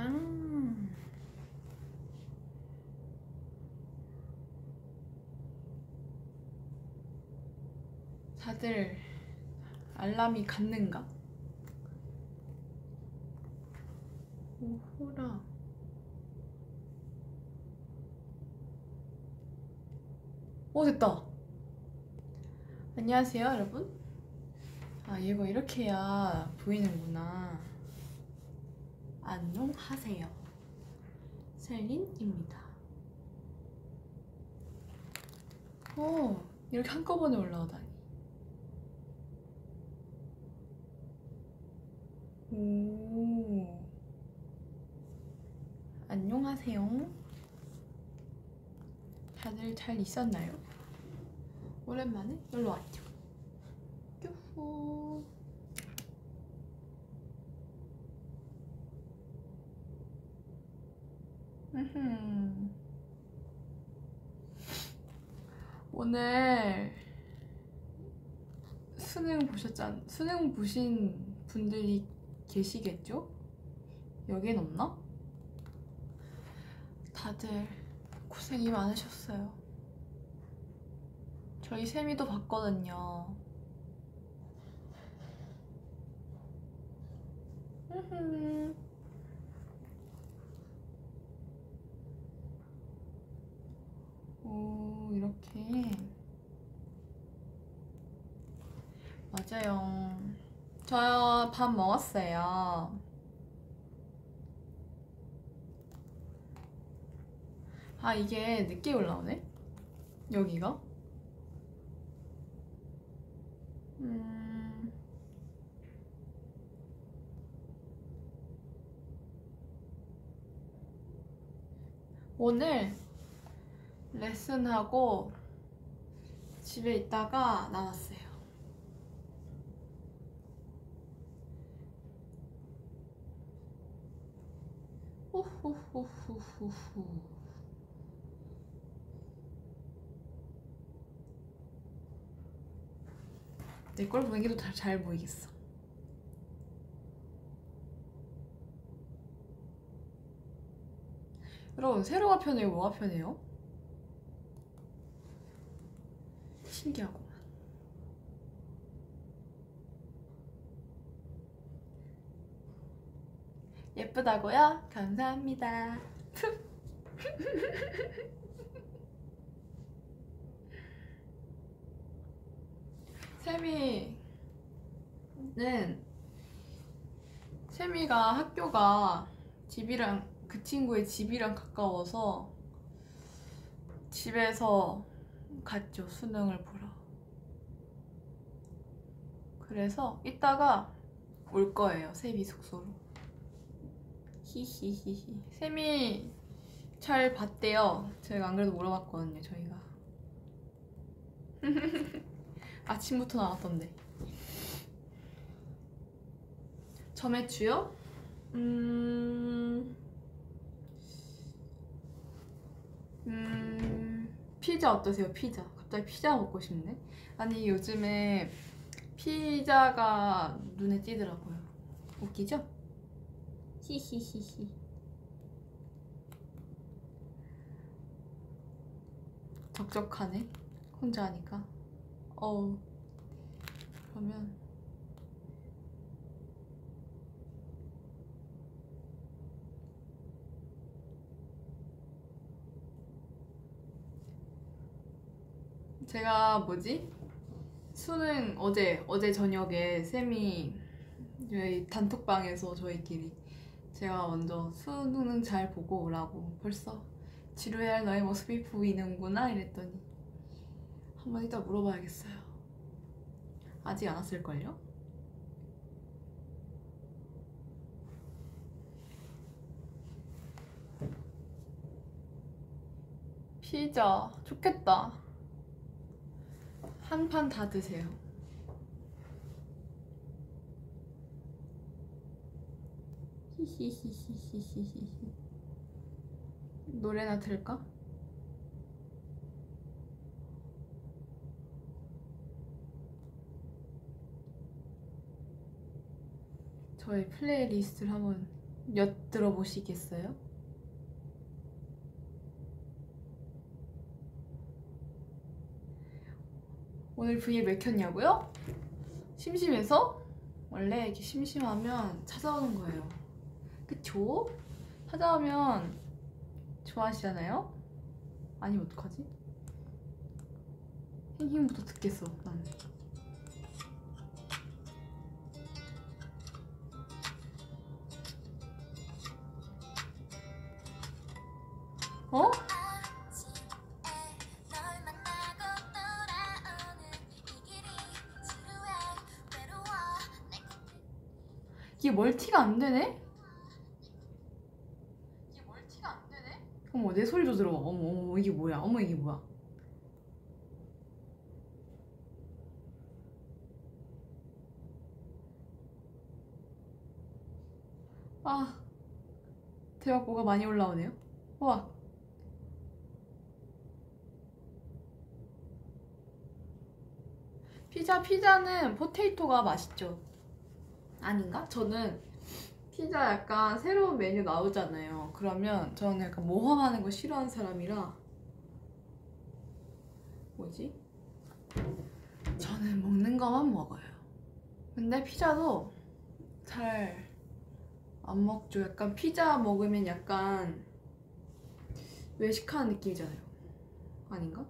다들 알람이 갔는가? 오호라. 오, 됐다. 안녕하세요, 여러분. 아, 이거 이렇게 해야 보이는구나. 안녕하세요. 셀린입니다. 오, 이렇게 한꺼번에 올라오다니. 오, 안녕하세요. 다들 잘 있었나요? 오랜만에 놀러 왔죠. 유후. 오늘 수능 보신 분들이 계시겠죠? 여긴 없나? 다들 고생이 많으셨어요. 저희 세미도 봤거든요. 오, 이렇게. 맞아요. 저 밥 먹었어요. 아, 이게 늦게 올라오네? 여기가? 오늘 레슨하고 집에 있다가 나왔어요. 후후후후후후. 내 걸 보이기도 잘 보이겠어. 여러분, 세로가 편해요? 뭐가 편해요? 신기하구만. 예쁘다고요? 감사합니다. 세미가 학교가 그 친구의 집이랑 가까워서 집에서 갔죠, 수능을 보러. 그래서 이따가 올 거예요, 세미 숙소로. 히히히히. 세미 잘 봤대요. 제가 안 그래도 물어봤거든요, 저희가. 아침부터 나왔던데. 점액추요? 피자 어떠세요? 피자. 갑자기 피자 먹고 싶네. 아니, 요즘에 피자가 눈에 띄더라고요. 웃기죠? 히히히히. 적적하네, 혼자 하니까. 어우. 그러면 제가 수능 어제 저녁에 쌤이 저희 단톡방에서 저희끼리 제가 먼저 수능 잘 보고 오라고, 벌써 지루해야 할 너의 모습이 보이는구나 이랬더니 한번 이따 물어봐야겠어요. 아직 안 왔을걸요? 피자 좋겠다. 한 판 다 드세요. 히히히히히히히. 노래나 들을까? 저의 플레이리스트를 한번 엿들어 보시겠어요? 오늘 V에 몇 켰냐고요? 심심해서? 원래 이렇게 심심하면 찾아오는 거예요. 그쵸? 찾아오면 좋아하시잖아요? 아니면 어떡하지? 힝힝부터 듣겠어 난. 어? 이게 멀티가 안 되네? 어머 내 소리도 들어봐. 어머 어머 이게 뭐야? 어머 이게 뭐야? 아 대박 뭐가 많이 올라오네요. 와 피자는 포테이토가 맛있죠. 아닌가? 저는 피자 약간 새로운 메뉴 나오잖아요. 그러면 저는 약간 모험하는 거 싫어하는 사람이라 뭐지? 저는 먹는 거만 먹어요. 근데 피자도 잘 안 먹죠. 약간 피자 먹으면 약간 외식하는 느낌이잖아요. 아닌가?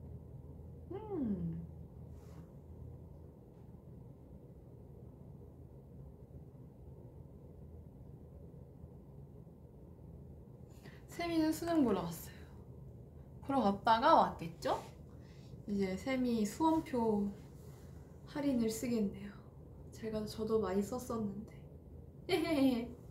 세미는 수능 보러 갔어요. 보러 갔다가 왔겠죠? 이제 세미 수험표 할인을 쓰겠네요. 저도 많이 썼었는데. 헤헤헤.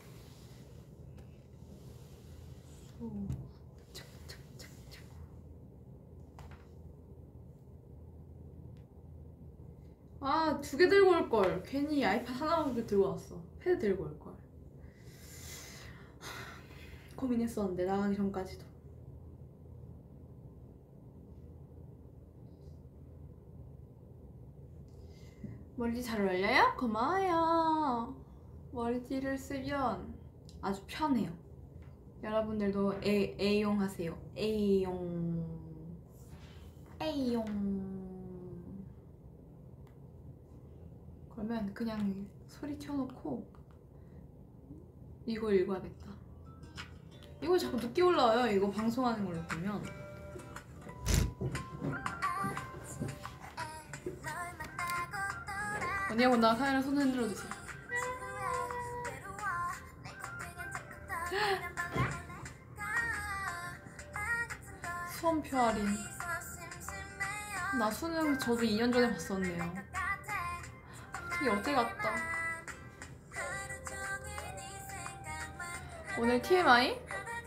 아, 2개 들고 올걸. 괜히 아이팟 하나만 들고 왔어. 패드 들고 올걸. 고민했었는데 나가기 전까지도. 머리띠 잘 어울려요? 고마워요. 머리띠를 쓰면 아주 편해요. 여러분들도 애용하세요. 애용. 그러면 그냥 소리 켜놓고 이거 읽어야겠다. 이거 자꾸 늦게 올라와요. 이거 방송하는 걸로 보면. 언니가 본다가 카메라 손 흔들어주세요. 수험표 할인. 나 수능 저도 2년 전에 봤었네요. 되게 어때 갔다. 오늘 TMI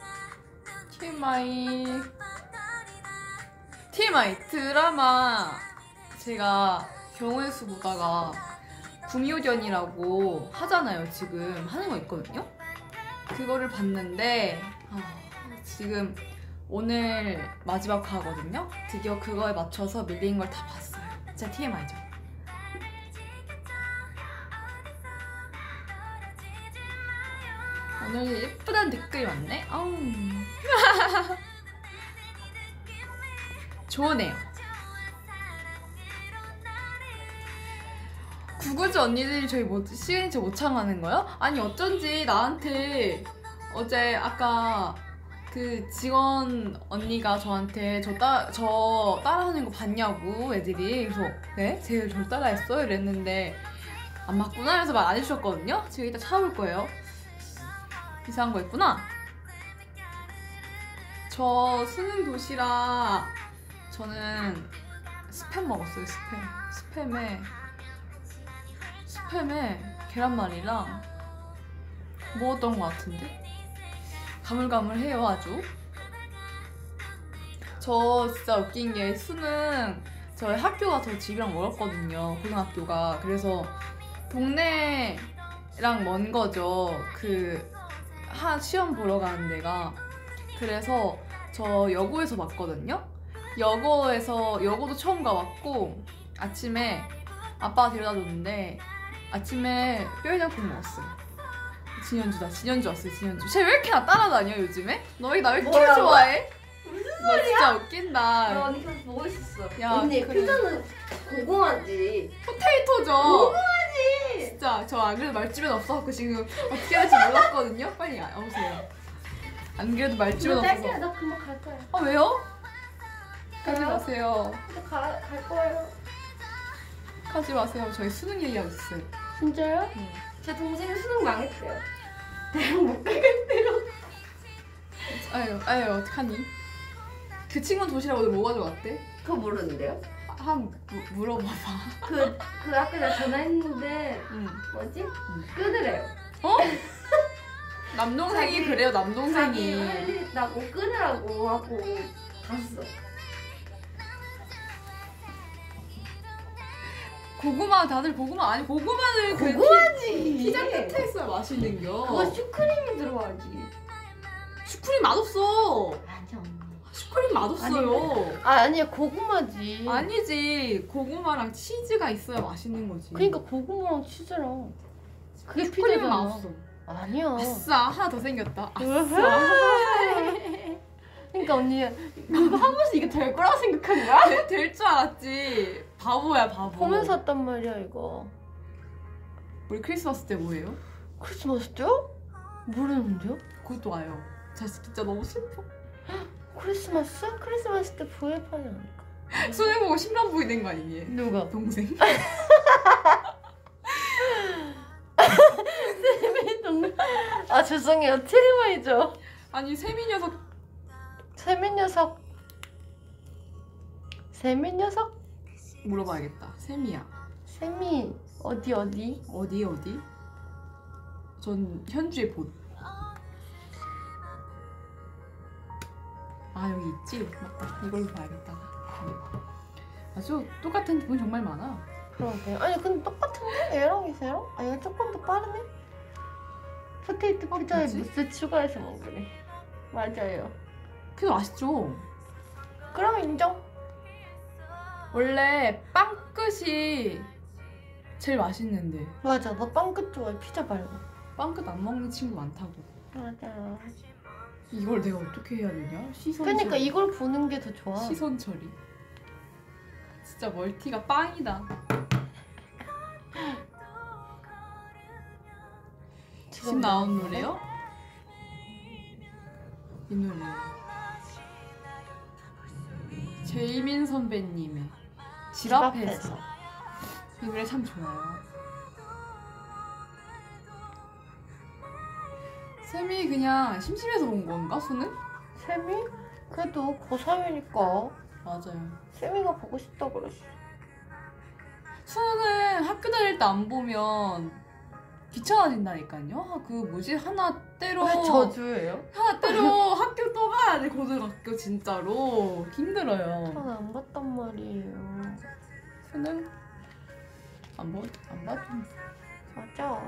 드라마 제가 경우의 수 보다가 구미호전이라고 하잖아요. 지금 하는 거 있거든요. 그거를 봤는데 지금 오늘 마지막 화거든요. 드디어 그거에 맞춰서 밀린 걸 다 봤어요. 진짜 TMI죠. 오늘 예쁘다는 댓글이 많네. 아우. 좋으네요. 구구즈 언니들이 저희 시그니처 모창하는 거요? 아니 어쩐지 나한테 어제 아까 그 직원 언니가 저한테 저 따라하는 거 봤냐고 애들이. 그래서 네? 쟤 저를 따라했어? 이랬는데 안 맞구나 해서 말 안 해주셨거든요? 지금 이따 찾아볼 거예요. 이상한 거 있구나. 저 수능 도시락 저는 스팸 먹었어요. 스팸에 계란말이랑 먹었던 것 같은데? 가물가물해요 아주. 저 진짜 웃긴 게 수능 저희 학교가 저 집이랑 멀었거든요. 고등학교가. 그래서 동네랑 먼 거죠. 시험 보러 가는 데가. 그래서 저 여고에서 봤거든요. 여고도 처음 가봤고 아침에 아빠가 데려다 줬는데 아침에 뼈해장국 먹었어요. 진현주다. 진현주 왔어요. 진현주. 쟤 왜 이렇게 나 따라다녀 요즘에? 너 왜 나 왜 이렇게 뭐라고? 좋아해? 무슨 너 진짜 웃긴다. 나 언니 계속 보고 있었어. 야, 언니 그래. 표정은 고구마지. 포테이토죠. 고구마지. 진짜 저 안 그래도 말주변 없어갖고 지금 어떻게 할지 몰랐거든요. 빨리 오세요. 안 그래도 말주변 너 없어서. 딸기야, 나 금방 갈 거야. 아 왜요? 가지 가요? 마세요. 이제 갈 거예요. 가지 마세요. 저희 수능 얘기하고 있어요. 진짜요? 응. 제 동생 수능 망했대요. 대학 못 가겠대요. 아유 어떡하니? 그 친구는 도시락 오늘 뭐 가져왔대? 그거 모르는데요? 물어봐봐. 그 아까 내가 전화했는데 응. 뭐지? 끊으래요. 어? 남동생이 자기- 그래요. 자기 남동생이. 할 일 있다고 끊으라고 하고 갔어. 고구마 다들 고구마 아니 고구마는 그 고구마지. 피자 끝에 있어야 맛있는겨. 그거 슈크림이 들어가지. 슈크림 맛없어. 아니야 언니. 슈크림 맛없어요. 아니야 고구마지. 아니지. 고구마랑 치즈가 있어야 맛있는 거지. 그러니까 고구마랑 치즈랑 그게 슈크림은 피자잖아. 맛없어. 아니야. 아싸 하나 더 생겼다. 아싸. 그러니까 언니 그거 하면서 이게 될 거라고 생각한 거야? 될 줄 알았지. 바보야 바보. 보면서 샀단 말이야 이거. 우리 크리스마스 때 뭐예요? 크리스마스 때요? 모르는데요? 그것도 와요. 자식 진짜 너무 슬퍼. 크리스마스? 크리스마스 때 부회판이 아닐까? 수능 보고 심란부이 된 거 아니니? 누가? 동생. 아 죄송해요 트리머이죠. 아니 세미 녀석 세민 녀석. 세민 녀석? 물어봐야겠다. 세미야. 세미 어디? 어디? 전 현주의 봇. 아 여기 있지? 맞다. 이걸로 봐야겠다. 아주 똑같은 부분 정말 많아. 그러게. 아니 근데 똑같은데? 얘랑 이세랑? 아 얘가 조금 더 빠르네? 포테이토 피자에 뭐지? 무스 추가해서 먹으래. 맞아요. 그래도 맛있죠? 그럼 인정. 원래 빵 끝이 제일 맛있는데 맞아 너 빵끝 좋아해 피자 말고. 빵 끝 안 먹는 친구 많다고. 맞아. 이걸 내가 어떻게 해야 되냐? 시선 그러니까 처리. 이걸 보는 게 더 좋아. 시선 처리. 진짜 멀티가 빵이다. 지금 나온 노래요? 이 노래. 제이민 선배님의 집 앞에서. 이 노래 참 좋아요. 쌤이 그냥 심심해서 온 건가 수능? 세미? 그래도 고3이니까 맞아요. 세미가 보고 싶다 그랬어. 수능은 학교 다닐 때 안 보면 귀찮아진다니까요. 아, 그 뭐지 하나 때로 왜 저주예요? 하나 때로 학교 또 가야 돼. 고등학교 진짜로 힘들어요. 전 안 봤단 말이에요. 수능 안 봐도 맞아.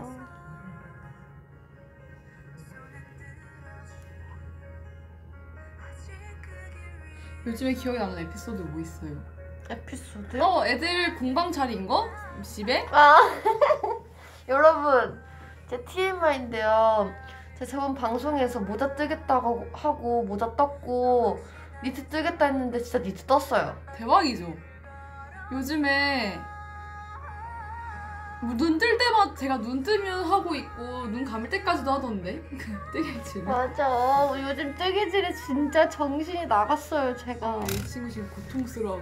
요즘에 기억에 남는 에피소드 뭐 있어요? 에피소드? 애들 공방 차린 거? 집에? 아 여러분 제 TMI인데요. 제가 저번 방송에서 모자 뜨겠다고 하고 모자 떴고 니트 뜨겠다 했는데 진짜 니트 떴어요. 대박이죠. 요즘에 뭐 눈 뜰 때마다 제가 눈 뜨면 하고 있고 눈 감을 때까지도 하던데 뜨개질. 맞아. 요즘 뜨개질에 진짜 정신이 나갔어요 제가. 이 친구 지금 고통스러워.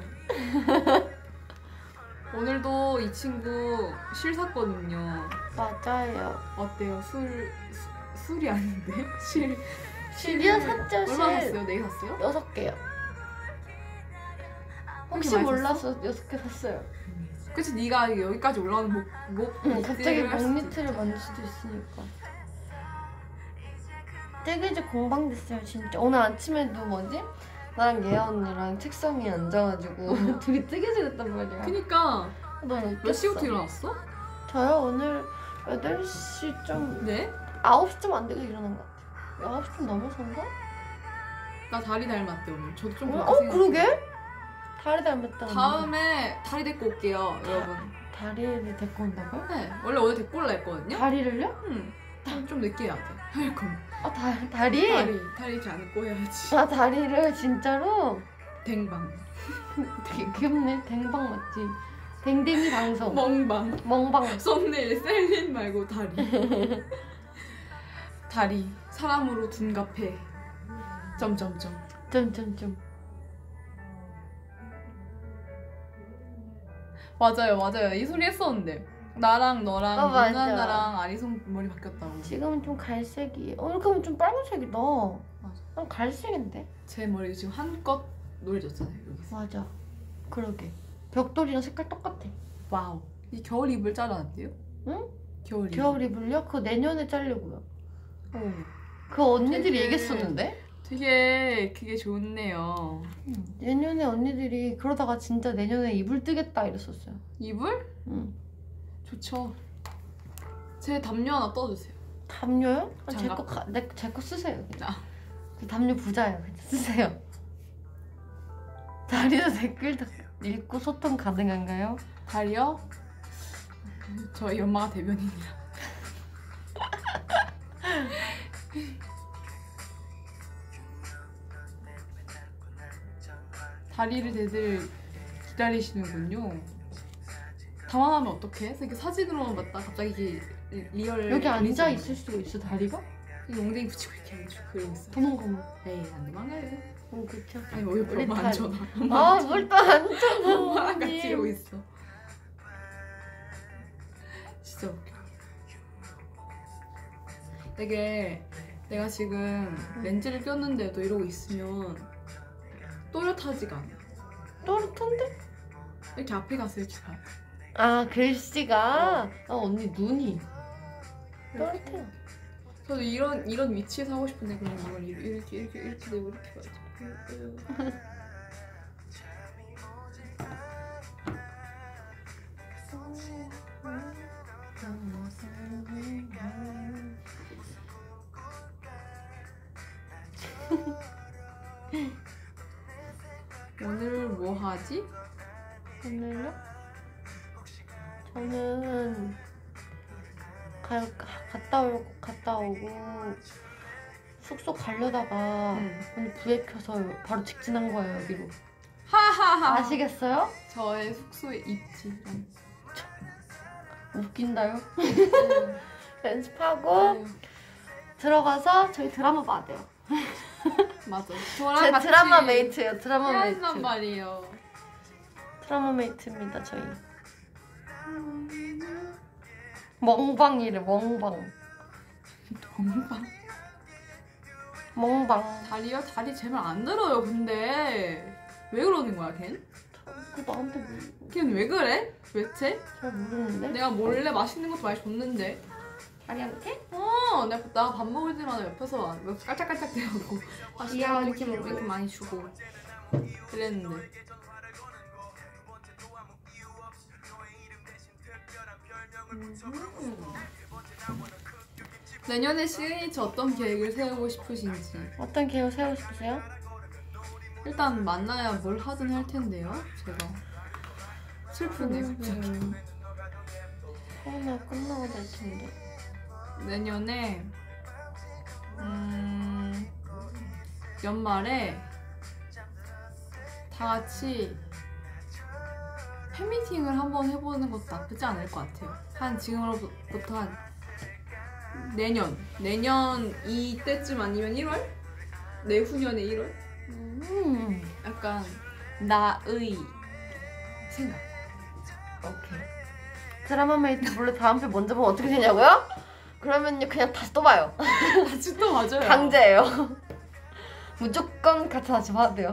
오늘도 이 친구 실 샀거든요. 맞아요. 어때요? 술이 아닌데? 실. 실이야 샀죠 얼마 실. 샀어요? 4개 샀어요? 6개요. 혹시 많이 몰라서 6개 샀어요. 그치 네가 여기까지 올라오는 목 갑자기 할 수도 목니트를 있죠. 만들 수도 있으니까. 뜨개질 공방 됐어요 진짜. 오늘 아침에도 뭐지? 나랑 예아 언니랑 책상 위에 앉아가지고 둘이 뜨개질 했단 말이야. 그니까 너무 웃겼어. 몇 시부터 일어났어? 저요 오늘 8시쯤 네? 9시쯤 안 되게 일어난 것 같아요. 9시쯤 넘어서인가? 나 다리 닮았대 오늘. 저도 좀 어? 그렇게 생각해요. 그러게? 다리 닮았다. 다음에 다리 데리고 올게요 여러분. 다리를 데리고 온다고요? 네 원래 오늘 데리고 올라 했거든요? 다리를요? 응. 좀 늦게 해야 돼. 할 거면. 아 다리? 다리 이렇게 안고 해야지. 아 다리를 진짜로? 댕방. 되게 귀엽네. 댕방 맞지? 댕댕이 방송. 멍방. 썸네일 셀린 말고 다리. 다리. 사람으로 둔갑해. 점점점. 점점점. 맞아요. 이 소리 했었는데. 나랑 너랑 맞아. 누나랑 아리송 머리 바뀌었다고. 지금은 좀 갈색이에요. 그렇게 하면 좀 빨간색이다. 맞아. 난 갈색인데? 제 머리 지금 한껏 노래졌잖아요 여기서. 맞아. 그러게. 벽돌이랑 색깔 똑같아. 와우. 이 겨울 이불 잘라놨대요? 응? 겨울 이불요? 그거 내년에 자르고요. 오. 그 언니들이 되게- 얘기했었는데? 되게 그게 좋네요. 내년에 언니들이 그러다가 진짜 내년에 이불 뜨겠다 이랬었어요. 이불? 응. 좋죠. 제 담요 하나 떠주세요. 담요요? 장갑. 제거 쓰세요. 그냥. 아. 저 담요 부자예요. 그냥 쓰세요. 다리도 댓글 읽고 소통 가능한가요? 다리요? 저희 엄마가 대변인이라. 다리를 대들 기다리시는군요. 당황하면 어떡해? 이렇게 사진으로만 봤다 갑자기 이렇게 리얼 여기 앉아 리슨. 있을 수도 있어 다리가? 엉덩이 붙이고 이렇게 해가지고 그러고 있어. 도망가면. 에이 안 도망가요. 그쵸. 아니 뭐 옆에 우리 엄마 다리. 앉혀놔. 뭘 또 앉아. 엄마랑 같이 이러고 있어. 진짜 웃겨. 되게 내가 지금 렌즈를 꼈는데도 이러고 있으면 또렷하지가 않아. 또렷한데? 이렇게 앞에 가서 이렇게 봐요. 아 글씨가? 아 언니 눈이 또렷해요. 저도 이런 위치에서 하고 싶은데 그냥 이걸 이렇게 되고 이렇게 가야지. 오늘 뭐 하지? 오늘요? 저는 갔다 오고 숙소 가려다가 언니 브레이크 켜서 바로 직진한 거예요 여기로. 하하하. 아시겠어요? 저의 숙소에 있지. 웃긴다요? 연습하고 들어가서 저희 드라마 봐야 돼요. 맞아. 저랑 제 같이 드라마 메이트예요. 드라마 해야지란 메이트. 말이에요. 드라마 메이트입니다 저희. 멍방이래 멍방. 멍방. 멍방. 다리요? 다리 제 말 안 들어요. 근데 왜 그러는 거야, 걘? 그거 나한테 걘 왜 그래? 도대체? 잘 모르는데? 내가 몰래 맛있는 것도 많이 줬는데. 다리한테? 내가 밥 먹을 때마다 옆에서 깔짝깔짝 대고 귀여운 이렇게 친구. 이렇게 많이 주고 그랬는데. 내년에 시그니처 어떤 계획을 세우고 싶으신지. 어떤 계획 세우고 싶으세요? 일단 만나야 뭘 하든 할 텐데요. 제가 슬프네 갑자기. 코로나 끝나고 될 텐데. 내년에 연말에 다 같이 팬미팅을 한번 해보는 것도 나쁘지 않을 것 같아요. 한 지금으로부터 한 내년 이때쯤 아니면 1월? 내후년에 1월? 약간 나의 생각. 오케이. 드라마 메이트 몰래 다음 편 먼저 보면 어떻게 되냐고요? 그러면요 그냥 다시 또 봐요. 같이 또 맞아요. 강제예요. 무조건 같이 다시 봐야 돼요.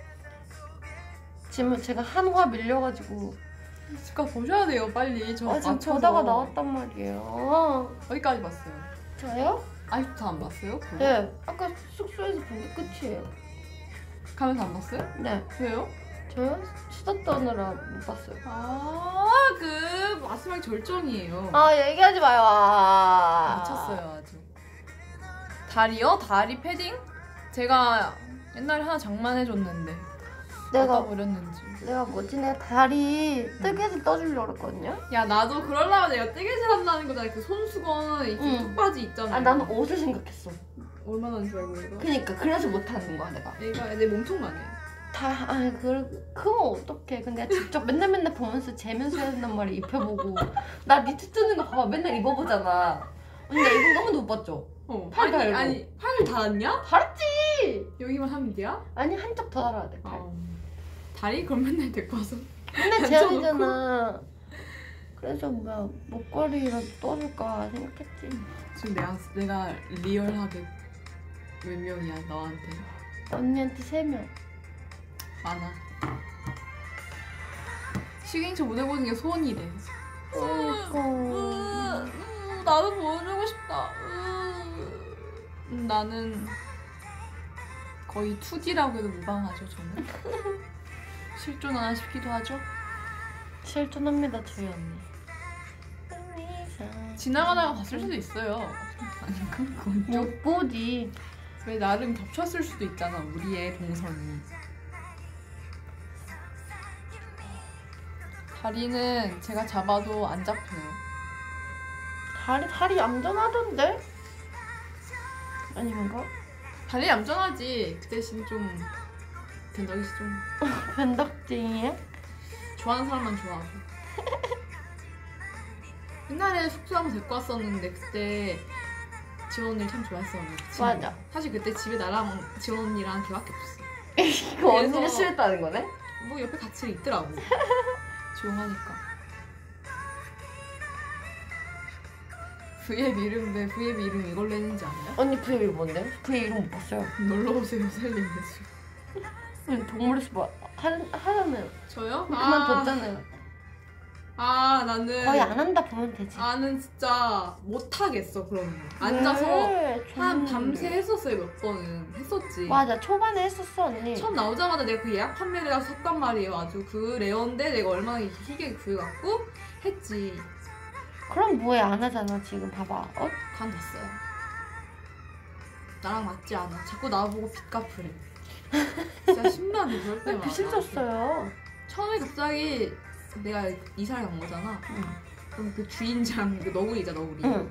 지금 제가 한화 밀려가지고 집가 보셔야 돼요 빨리. 저 지금 맞춰서. 보다가 나왔단 말이에요. 어디까지 봤어요? 저요? 아직도 안 봤어요? 그거? 네. 아까 숙소에서 본 게 끝이에요. 가면서 안 봤어요? 네. 왜요? 저요? 수다 떠느라 못 봤어요. 그 마지막 절정이에요. 얘기하지 마요. 미쳤어요 아주. 다리요? 다리 패딩? 제가 옛날에 하나 장만해줬는데 내가 어디다 버렸는지. 내가 다리 뜨개질 떠주려고 그랬거든요. 야 나도 그러려면 내가 뜨개질 한다는 거잖아. 그 손수건 이렇게 응. 뚝바지 있잖아. 아 나는 옷을 생각했어. 얼마나 줄 알고 이거? 그니까 그래서 못하는 거야 내가. 얘가 내 몸통만 해. 그건 어떡해. 근데 직접 맨날 보면서 재면서 해야 된단 말이야. 입혀보고. 나 니트 뜨는 거 봐봐. 맨날 입어보잖아. 언니 나 입은 거 한 번도 못 봤죠? 팔 달고. 아니 팔을 달았냐? 달았지. 여기만 하면 돼야? 아니 한쪽 더 달아야 돼. 팔. 다리? 그럼 맨날 데리고 와서 근데 제한이잖아. 그래서 뭐 목걸이라도 떠줄까 생각했지. 지금 내가 리얼하게 몇 명이야 너한테? 언니한테 3명. 많아. 시그니처 무대 보는 게 소원이래. 나도 보여주고 싶다. 나는 거의 2D라고 해도 무방하죠 저는. 실존 하나 싶기도 하죠. 실존합니다 주희 언니. 지나가다가 봤을 수도 있어요. 아닌가? 그건 좀. 못 보지. 왜 나름 겹쳤을 수도 있잖아 우리의 동선이. 다리는 제가 잡아도 안 잡혀요. 다리 얌전하던데? 아닌가? 다리 얌전하지. 그 대신 좀 된덕이지 좀. 변덕쟁이야? 좋아하는 사람만 좋아하고. 옛날에 숙소 한번 데리고 왔었는데 그때 지원 언니를 참 좋아했었는데 그 친구가. 맞아. 사실 그때 집에 나랑 지원 언니랑 걔밖에 없었어. 이거 언니를 싫어했다는 거네? 뭐 옆에 같이 있더라고. 조용하니까. V앱 이름 왜 V앱 이름 이걸로 했는지 알아요? 언니 V 이름 뭔데? V 이름 못 봤어요. 놀러오세요 살림해줘. 동물에서 뭐 하잖아요. 저요? 그만뒀잖아요. 나는 거의 안 한다 보면 되지. 나는 진짜 못하겠어 그런 거. 앉아서 한 밤새 했었어요. 몇 번은 했었지. 맞아 초반에 했었어 언니. 처음 나오자마자 내가 그 예약 판매를 가서 샀단 말이에요. 아주 그 레어인데 내가 얼마나 희귀하게 구해갖고 했지. 그럼 뭐해 안 하잖아 지금 봐봐. 간 봤어요. 나랑 맞지 않아. 자꾸 나보고 빚 갚으래. 진짜 심란해 그럴 때마다. 빚을 졌어요. 처음에 갑자기 내가 이사를 간 거잖아. 응. 그럼 그 주인장 그 너구리잖아 너구리. 응.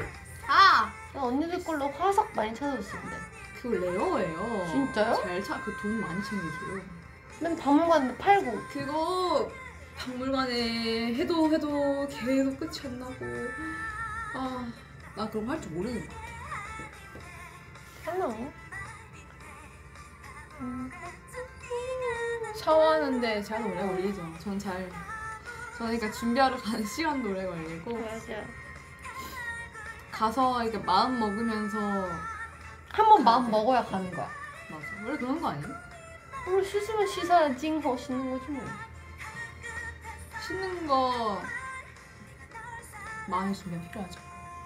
언니들 걸로 화석 많이 찾아줬어 근데. 그거 레어예요. 진짜요? 그 돈 많이 챙겨줘요. 맨 박물관에 팔고. 그거 박물관에 해도 계속 끝이 안 나고. 나 그런 거 할 줄 모르는 거 같아. 하나. 샤워하는데 제가 오래 걸리죠. 저는 그러니까 준비하러 가는 시간도 오래 걸리고. 맞아. 가서 이렇게 마음 먹으면서. 한번 마음 먹어야 가는 거야. 맞아. 원래 그런 거 아니야? 우리 씻으면 씻어야 찡하고 씻는 거지 뭐. 씻는 거 마음의 준비가 필요하죠.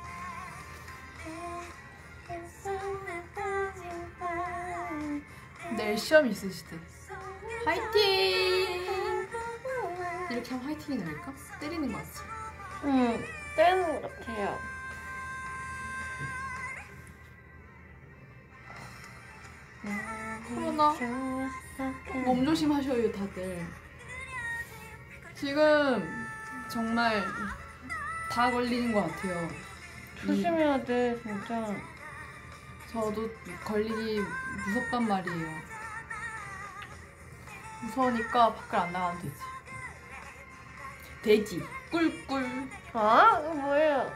내일 시험 있으실 때 화이팅! 이렇게 하면 화이팅이 나올까? 때리는 거 같지? 응, 때리는 것 같아요. 코로나 몸 조심하셔요 다들. 지금 정말 다 걸리는 것 같아요. 조심해야 돼 진짜. 저도 걸리기 무섭단 말이에요. 무서우니까 밖을 안 나가면 되지. 돼지 꿀꿀. 아? 이거 뭐예요?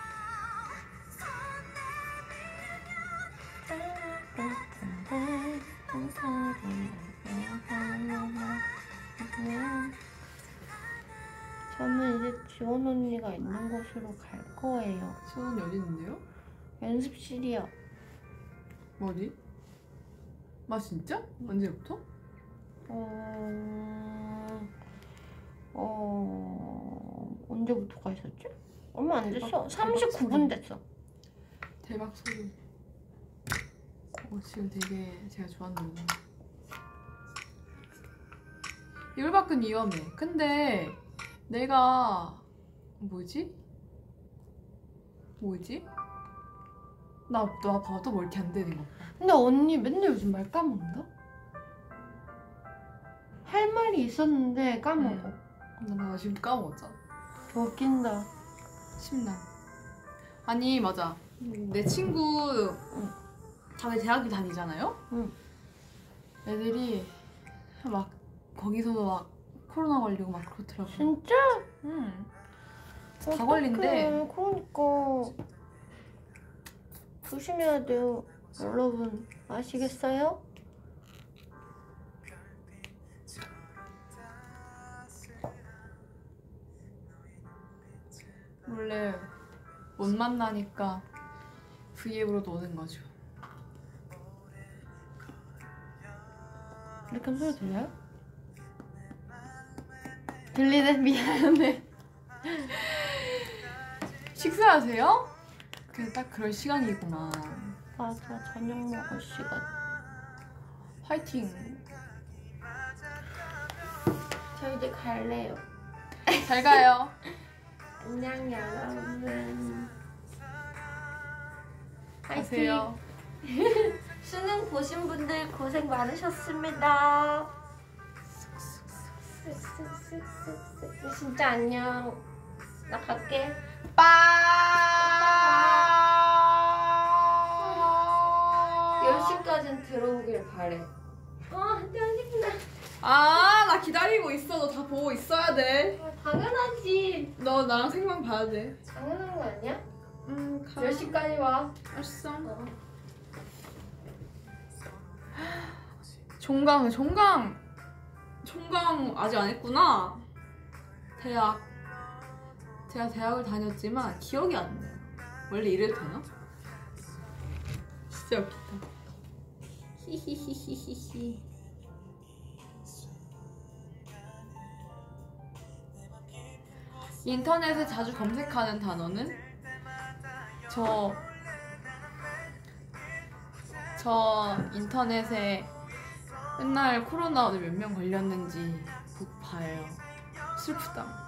저는 이제 지원 언니가 있는 곳으로 갈 거예요. 시원이 어디 있는데요? 연습실이요. 어디? 진짜? 언제부터? 언제부터가 있었지? 얼마 안 됐어. 39분 됐어. 대박 소리. 지금 되게 제가 좋아하는 노래. 열받긴 위험해. 근데 내가 뭐지? 나 봐도 뭐 이렇게 안 되는 거. 근데 언니 맨날 요즘 말 까먹는다? 할 말이 있었는데 까먹어. 나 지금 까먹었잖아. 웃긴다. 심란. 아니 맞아. 내 친구 다들 대학교 다니잖아요? 응. 애들이 막 거기서도 막 코로나 걸리고 막 그렇더라고. 진짜? 응. 다 어떡해. 걸린대. 그러니까 조심해야 돼요. 여러분 아시겠어요? 원래 못 만나니까 V앱으로도 오는 거죠. 이렇게 하면 소리 들려요? 들리네. 미안해. 식사하세요? 그냥 딱 그럴 시간이구만. 맞아. 저녁 먹을 시간. 화이팅. 저 이제 갈래요. 잘 가요. 안녕 여러분. 가세요. 수능 보신 분들 고생 많으셨습니다. 진짜 안녕. 나 갈게. 빠. 10시까지는 들어오길 바래. 짜증나. 나 기다리고 있어. 너 다 보고 있어야 돼. 당연하지. 너 나랑 생방 봐야 돼. 당연한 거 아니야? 가. 10시까지 와. 알았어. 어. 종강 아직 안 했구나. 제가 대학을 다녔지만 기억이 안 나요. 원래 이래도 되나? 진짜 웃기다. 히히히히히히. 인터넷에 자주 검색하는 단어는 저 인터넷에 맨날 코로나 몇 명 걸렸는지 봐요. 슬프다.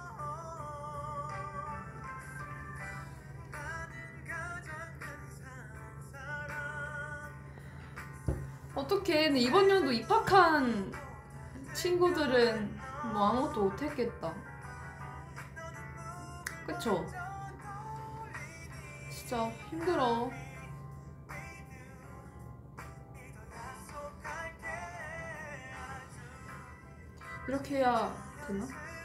어떡해. 근데 이번 연도 입학한 친구들은 뭐 아무것도 못했겠다. 그쵸? 진짜 힘들어. 이렇게 해야 되나?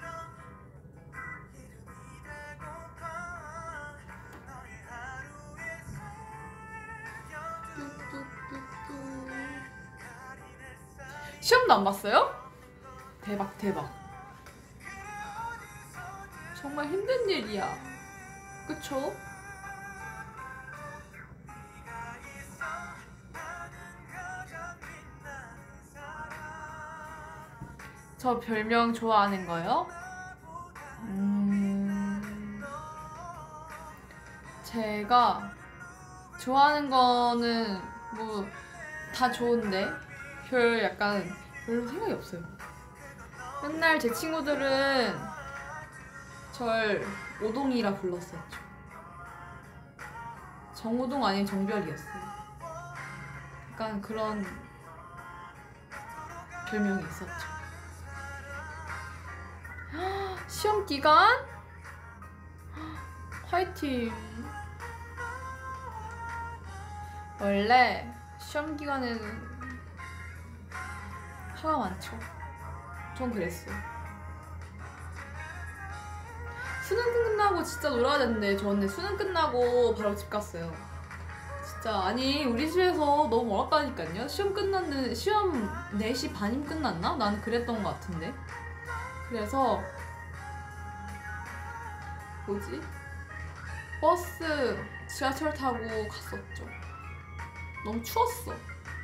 시험도 안 봤어요? 대박. 정말 힘든 일이야. 그쵸? 저 별명 좋아하는 거요? 제가 좋아하는 거는 뭐 다 좋은데 별로 생각이 없어요. 맨날 제 친구들은 절 오동이라 불렀었죠. 정오동 아닌 정별이었어요. 약간 그런 별명이 있었죠. 시험 기간? 화이팅! 원래 시험 기간에는 화가 많죠. 전 그랬어요. 수능 끝나고 진짜 놀아야 되는데 저는 수능 끝나고 바로 집 갔어요. 진짜 아니 우리 집에서 너무 멀었다니까요. 시험 4시 반이면 끝났나? 난 그랬던 것 같은데. 그래서 버스, 지하철 타고 갔었죠. 너무 추웠어.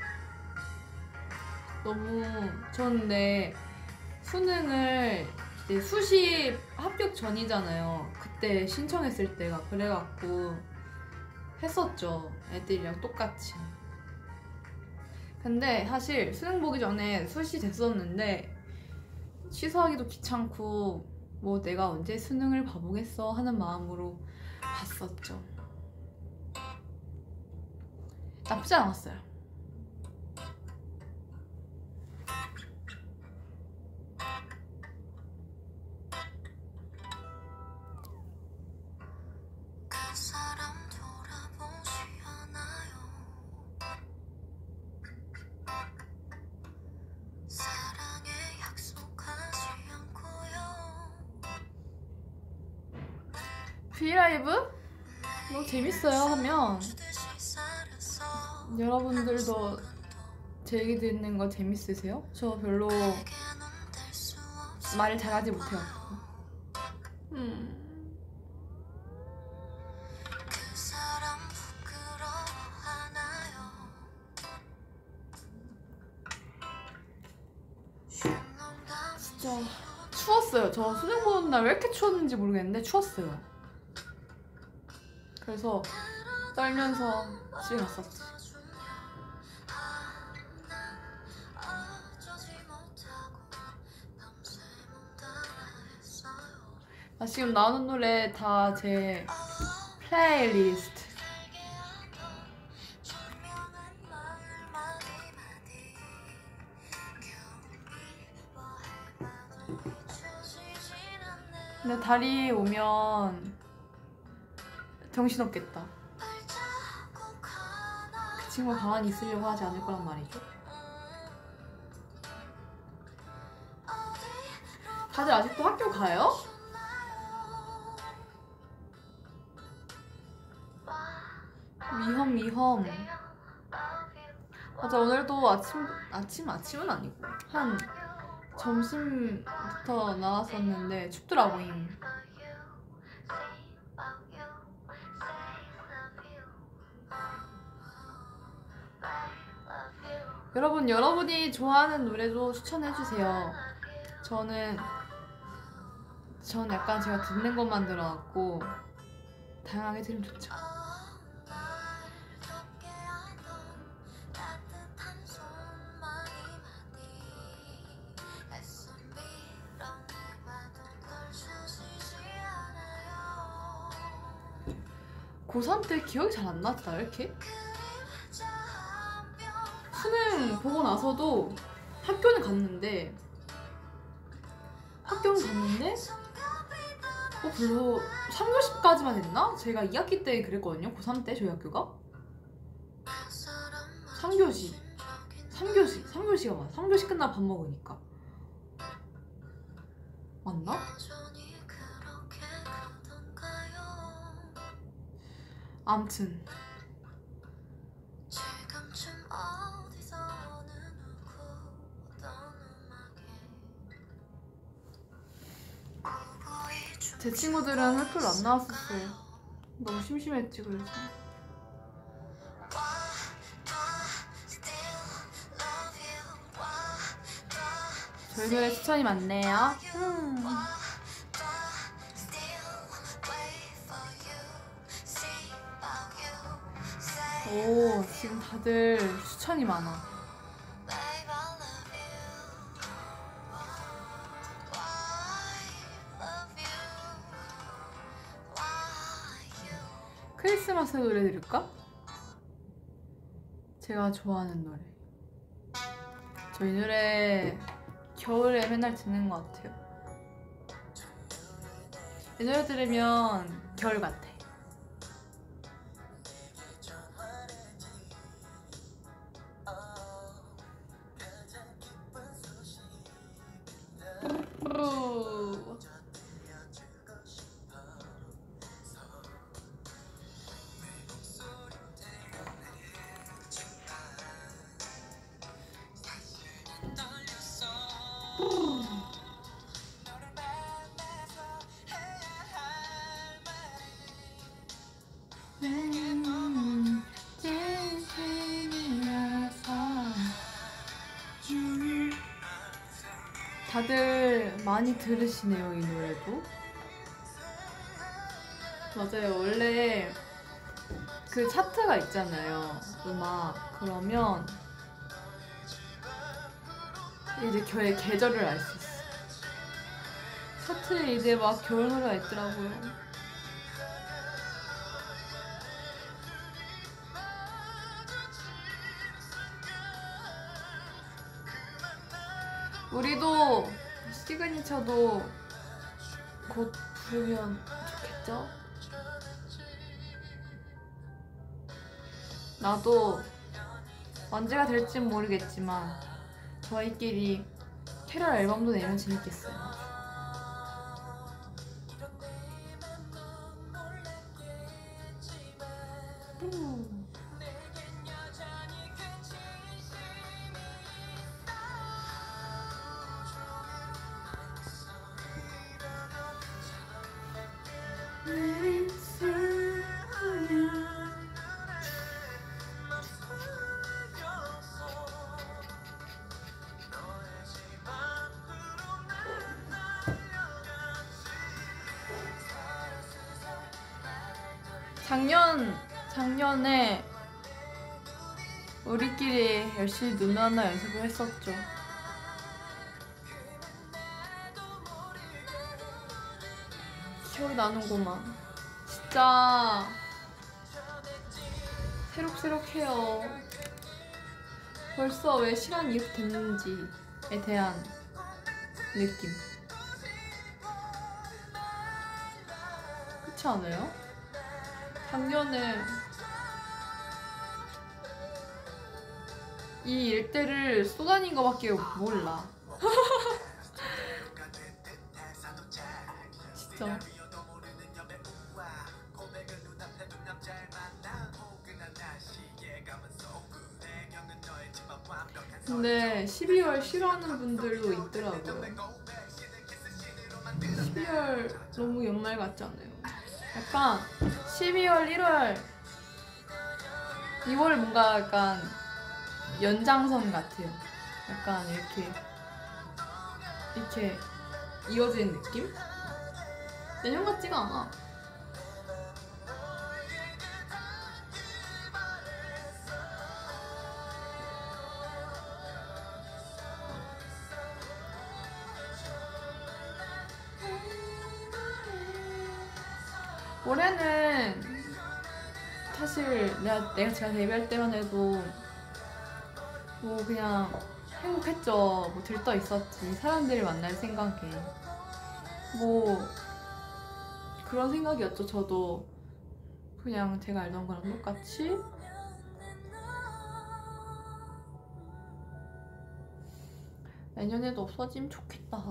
전 근데 수능을 이제 수시 합격 전이잖아요. 그때 신청했을 때가 그래갖고 했었죠. 애들이랑 똑같이. 근데 사실 수능 보기 전에 수시 됐었는데 취소하기도 귀찮고 뭐 내가 언제 수능을 봐보겠어 하는 마음으로 봤었죠. 나쁘지 않았어요. 브이라이브? 너무 재밌어요 하면 여러분들도 제 얘기 듣는 거 재밌으세요? 저 별로 말을 잘하지 못해요. 진짜 추웠어요. 저 수능 보는 날 왜 이렇게 추웠는지 모르겠는데 추웠어요. 그래서 떨면서 집에 갔었지. 아, 지금 나오는 노래 다 제 플레이리스트. 근데 달이 오면 정신없겠다. 그 친구가 가만히 있으려고 하지 않을 거란 말이죠. 다들 아직도 학교 가요? 위험. 맞아, 오늘도 아침은 아니고 한 점심부터 나왔었는데 춥더라고요. 여러분이 좋아하는 노래도 추천해주세요. 전 약간 제가 듣는 것만 들어갖고 다양하게 들으면 좋죠. 고3 때 기억이 잘 안 나지, 나 이렇게? 수능 보고 나서도 학교는 갔는데 별로 3교시까지만 했나? 제가 2학기 때 그랬거든요. 고3 때 저희 학교가 3교시가 맞아. 3교시 끝나고 밥 먹으니까 맞나? 암튼 제 친구들은 학교를 안 나왔었어요. 너무 심심했지. 그래서 저희 노래 추천이 많네요. 오, 지금 다들 추천이 많아. 크리스마스 노래 들을까? 제가 좋아하는 노래. 저희 노래 겨울에 맨날 듣는 것 같아요. 이 노래 들으면 겨울 같아. 다들 많이 들으시네요, 이 노래도. 맞아요. 원래 그 차트가 있잖아요, 음악. 그러면 이제 겨울 계절을 알 수 있어. 차트에 이제 막 겨울 노래가 있더라고요. 우리도 시그니처도 곧 부르면 좋겠죠? 나도 언제가 될진 모르겠지만 저희끼리 캐럴 앨범도 내면 재밌겠어요. 작년에 우리끼리 열심히 누나나 연습을 했었죠. 기억이 나는구만. 진짜 새록새록해요. 벌써 왜 시간이 이렇게 됐는지에 대한 느낌. 그렇지 않아요? 작년에 이 일대를 쏟아낸 거밖에 몰라. 진짜. 근데 12월 싫어하는 분들도 있더라고요. 12월 너무 연말 같지 않아요? 약간 12월, 1월, 2월 뭔가 약간 연장선 같아요. 약간 이렇게 이어지는 느낌? 내년 같지가 않아. 올해는 사실 제가 데뷔할 때만 해도 뭐 그냥 행복했죠. 뭐 들떠 있었지. 사람들을 만날 생각에 뭐 그런 생각이었죠. 저도 그냥 제가 알던 거랑 똑같이 내년에도 없어지면 좋겠다.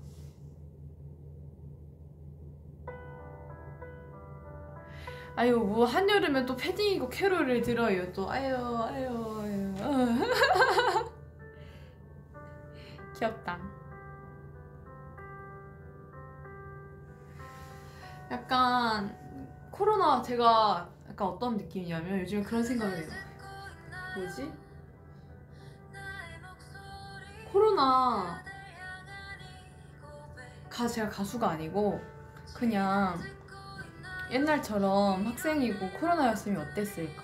아유 뭐 한여름에 또 패딩 입고 캐롤을 들어요. 또 아유 귀엽다. 약간 코로나 제가 약간 어떤 느낌이냐면 요즘에 그런 생각을 해요. 뭐지? 코로나 제가 가수가 아니고 그냥 옛날처럼 학생이고 코로나였으면 어땠을까?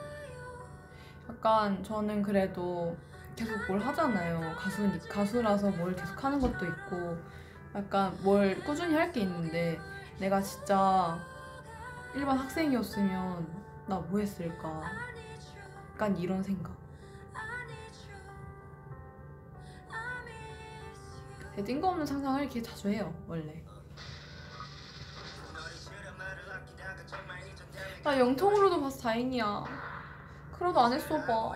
약간 저는 그래도 계속 뭘 하잖아요. 가수라서 뭘 계속 하는 것도 있고 약간 뭘 꾸준히 할 게 있는데 내가 진짜 일반 학생이었으면 나 뭐 했을까? 약간 이런 생각. 뜬금없는 상상을 이렇게 자주 해요, 원래. 나 영통으로도 봐서 다행이야. 그래도 안 했어 봐.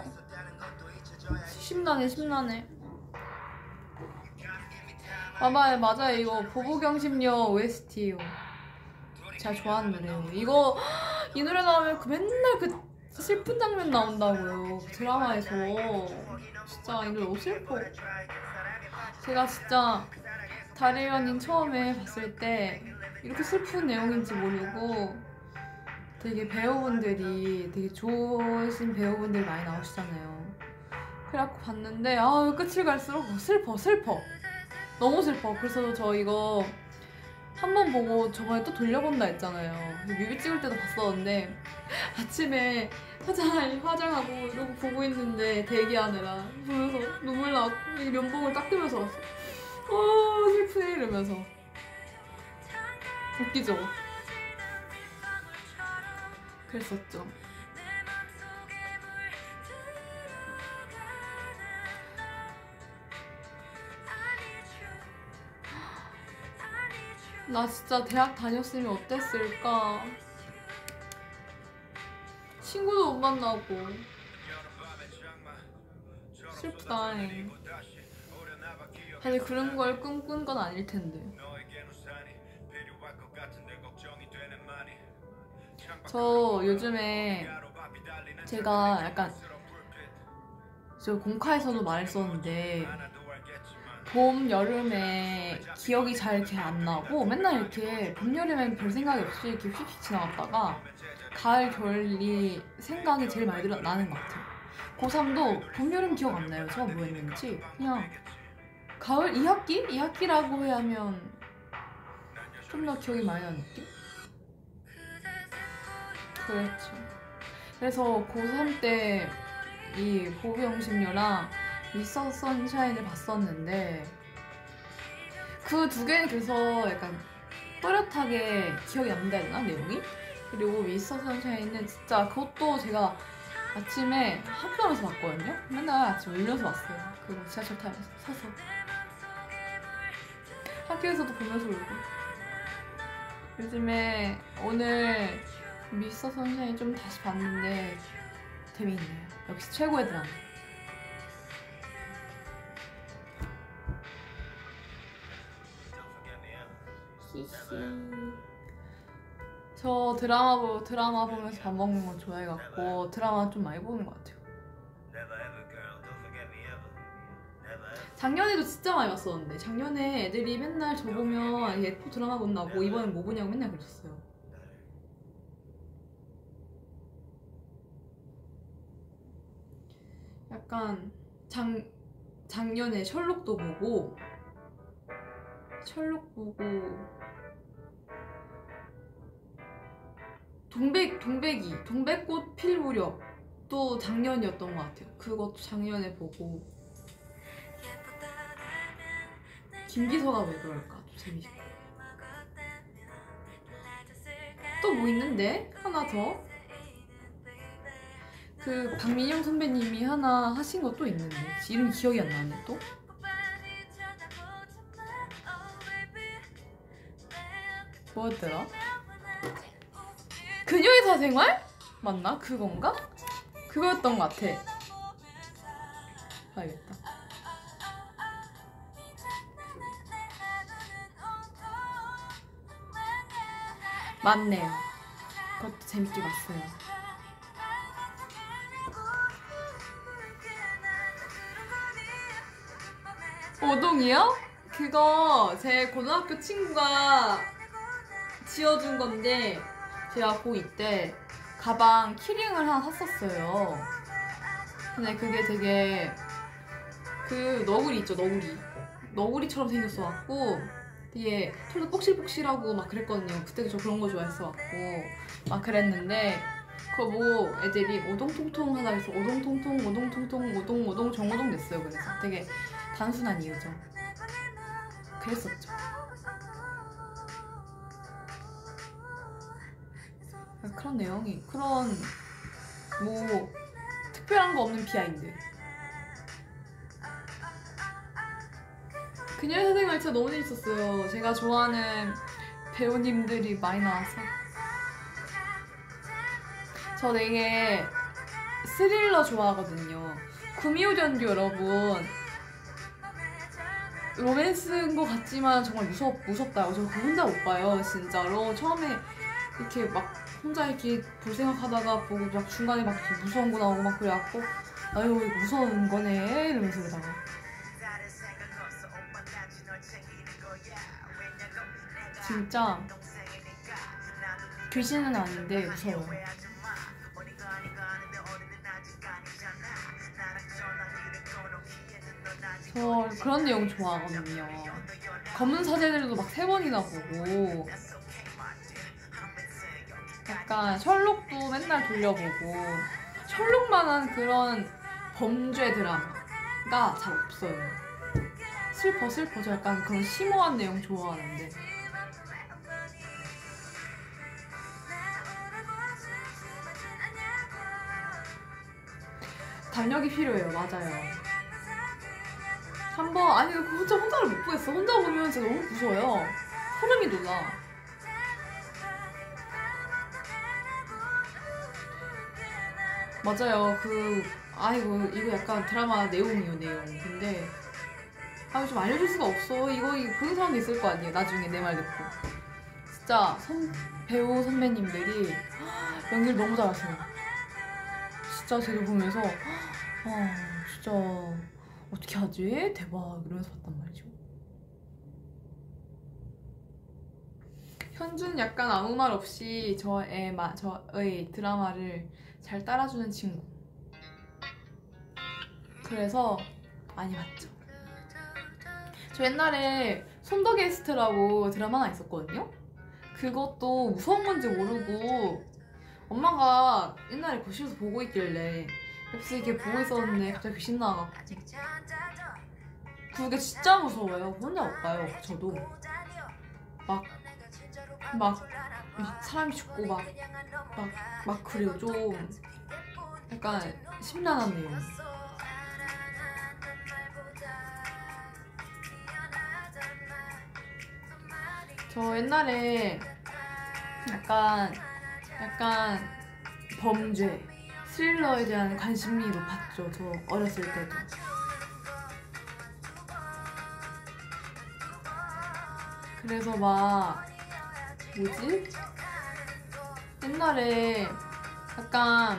심란해. 맞아요. 이거 보보경심녀 OST예요. 제가 좋아하는 노래예요. 이 노래 나오면 맨날 그 슬픈 장면 나온다고요. 그 드라마에서. 진짜 이 노래 너무 슬퍼. 제가 진짜 달의 연인 처음에 봤을 때 이렇게 슬픈 내용인지 모르고 되게 배우분들이 되게 좋으신 배우분들이 많이 나오시잖아요. 그래갖고 봤는데 끝을 갈수록 슬퍼. 너무 슬퍼. 그래서 저 이거 한 번 보고 저번에 또 돌려본다 했잖아요. 뮤비 찍을 때도 봤었는데 아침에 화장하고 이러고 보고 있는데 대기하느라 보면서 눈물 나고 면봉을 닦으면서 왔어. 슬프네 이러면서. 웃기죠? 그랬었죠. 나 진짜 대학 다녔으면 어땠을까? 친구도 못 만나고 슬프다. 사실 그런 걸 꿈꾼 건 아닐 텐데. 저 요즘에 제가 약간 저 공카에서도 말했었는데 봄, 여름에 기억이 잘 이렇게 안 나고 맨날 이렇게 봄, 여름엔 별 생각이 없이 이렇게 휙휙 지나갔다가 가을, 겨울이 생각이 제일 많이 나는 것 같아요. 고3도 봄, 여름 기억 안 나요. 제가 뭐 했는지. 그냥 가을 2학기? 2학기라고 해야 하면 좀 더 기억이 많이 나는 느낌? 그랬죠. 그래서 고3 때 이 보병심녀랑 미스터 선샤인을 봤었는데 그 두 개는 그래서 약간 또렷하게 기억이 남는다 해야 되나? 내용이? 그리고 미스터 선샤인은 진짜 그것도 제가 아침에 학교 가면서 봤거든요? 맨날 아침 울면서 봤어요. 그거 지하철 타면서 사서 학교에서도 보면서 울고. 요즘에 오늘 미스터 선샤인 좀 다시 봤는데 재미있네요. 역시 최고의 드라마. 저 드라마 보면서 밥 먹는 거 좋아해갖고 드라마 좀 많이 보는 것 같아요. 작년에도 진짜 많이 봤었는데 작년에 애들이 맨날 저 보면 얘 또 드라마 본다고 이번엔 뭐 보냐고 맨날 그랬었어요. 약간 작년에 셜록도 보고 동백꽃 필 무렵 또 작년이었던 것 같아요. 그것도 작년에 보고 김기서가 왜 그럴까 또 재밌고 또 뭐 있는데 하나 더 그 박민영 선배님이 하나 하신 거 또 있는데 이름 기억이 안 나네 또. 뭐였더라? 그녀의 사생활? 맞나? 그건가? 그거였던 것 같아. 봐야겠다. 맞네요. 그것도 재밌게 봤어요. 오동이요? 그거 제 고등학교 친구가 지어준 건데 제가 고2 때 가방 키링을 하나 샀었어요. 근데 그게 되게 그 너구리 있죠, 너구리처럼 생겼어갖고 되게 털도 폭실폭실하고 막 그랬거든요. 그때 저 그런 거 좋아했어갖고 막 그랬는데 그거 보고 애들이 오동통통 하다 그래서 오동통통 오동통통 정오동 됐어요. 그래서 되게 단순한 이유죠. 그랬었죠. 그런 내용이 그런 뭐 특별한 거 없는 비하인드. 그녀의 사생활 진짜 너무 재밌었어요. 제가 좋아하는 배우님들이 많이 나와서. 저 되게 스릴러 좋아하거든요. 구미호전교 여러분 로맨스인 것 같지만 정말 무섭다. 저 그거 혼자 못 봐요. 진짜로 처음에 이렇게 막 혼자 이렇게 볼 생각하다가 보고 막 중간에 막 무서운 거 나오고 막 그래갖고 아유 이거 무서운 거네 이러면서 그러다가 진짜 귀신은 아닌데 무서워요. 저 그런 내용 좋아하거든요. 검은 사제들도 막 3번이나 보고 약간 셜록도 맨날 돌려보고 셜록만한 그런 범죄 드라마가 잘 없어요. 슬퍼 저 약간 그런 심오한 내용 좋아하는데 달력이 필요해요. 맞아요. 한번 아니 그 혼자를 못 보겠어. 혼자 보면 진짜 너무 무서워요. 소름이 돋아. 맞아요. 이거 약간 드라마 내용. 근데 좀 알려줄 수가 없어. 이거 보는 사람도 있을 거 아니에요. 나중에 내 말 듣고. 진짜 배우 선배님들이 연기를 너무 잘하세요. 진짜 제가 보면서 진짜 어떻게 하지? 대박 이러면서 봤단 말이죠. 현주는 약간 아무 말 없이 저의 드라마를 잘 따라주는 친구. 그래서 많이 봤죠. 저 옛날에 손더게스트라고 드라마 하나 있었거든요? 그것도 무서운 건지 모르고 엄마가 옛날에 거실에서 보고 있길래 옆에서 이렇게 보고 있었는데 갑자기 귀신 나와갖고 그게 진짜 무서워요. 혼자 못 봐요. 저도 막 사람이 죽고 막 그래요. 좀 약간 심란한 내용. 저 옛날에 약간 범죄, 스릴러에 대한 관심이 높았죠. 저 어렸을 때도. 그래서 막 뭐지? 옛날에 약간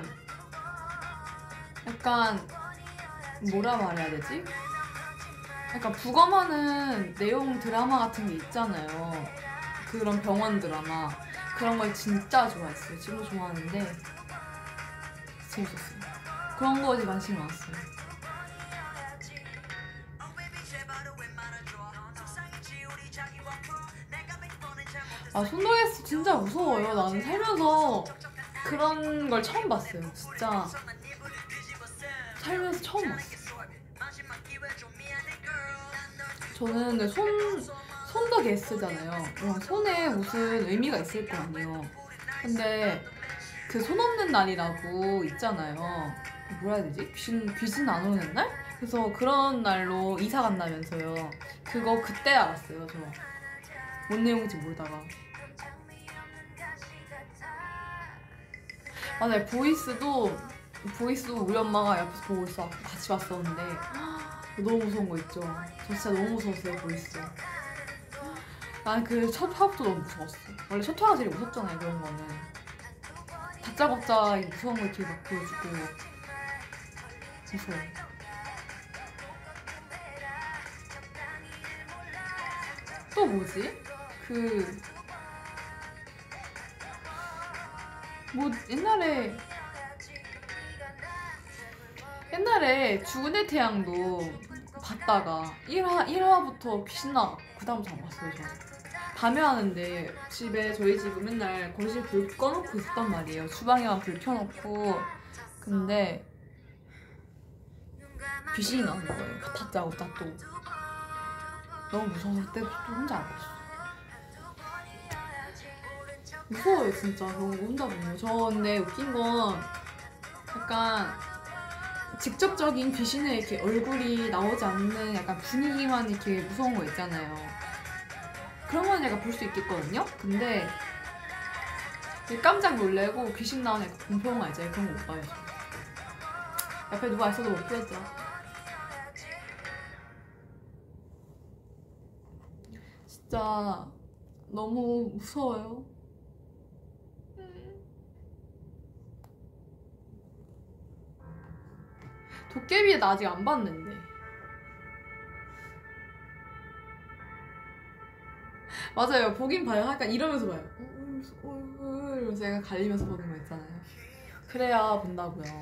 뭐라 말해야 되지? 약간 부검하는 내용 드라마 같은 게 있잖아요. 그런 병원 드라마. 그런 걸 진짜 좋아했어요. 지금도 좋아하는데 재밌었어요. 그런 거에 관심이 많았어요. 손더게스트 진짜 무서워요. 나는 살면서 그런 걸 처음 봤어요. 진짜 살면서 처음 봤어요. 저는 근데 손더게스트잖아요. 손에 무슨 의미가 있을 거 아니에요. 근데 그 손 없는 날이라고 있잖아요. 뭐라 해야 되지? 귀신 안 오는 날? 그래서 그런 날로 이사 간다면서요. 그거 그때 알았어요. 저 뭔 내용인지 모르다가. 맞아요. 보이스도 우리 엄마가 옆에서 보고 있어 같이 봤었는데 너무 무서운 거 있죠. 저 진짜 너무 무서웠어요. 보이스. 난 그 첫 화부터 너무 무서웠어. 원래 첫 화가 제일 무섭잖아요. 그런 거는 다짜고짜 무서운 거 이렇게 막 보여주고 무서워. 또 뭐지? 뭐 옛날에 죽은의 태양도 봤다가 1화부터 귀신 나와. 그 다음부터 안 봤어요. 저 밤에 하는데 저희 집은 맨날 거실 불 꺼놓고 있었단 말이에요. 주방에만 불 켜놓고. 근데 귀신이 나오는 거예요. 다짜고짜 또. 너무 무서워서 그때부터 혼자 안 봤어. 무서워요 진짜. 그런 거 혼자 보면. 저 근데 웃긴 건 약간 직접적인 귀신의 이렇게 얼굴이 나오지 않는 약간 분위기만 이렇게 무서운 거 있잖아요. 그런 건 내가 볼 수 있겠거든요? 근데 깜짝 놀래고 귀신 나오는 약간 공포영화 있잖아요. 그런 거 못 봐요. 옆에 누가 있어도 못 보겠죠. 진짜 너무 무서워요. 도깨비에 나 아직 안 봤는데. 맞아요. 보긴 봐요. 약간 이러면서 봐요. 이러면서 약간 갈리면서 보는 거 있잖아요. 그래야 본다고요.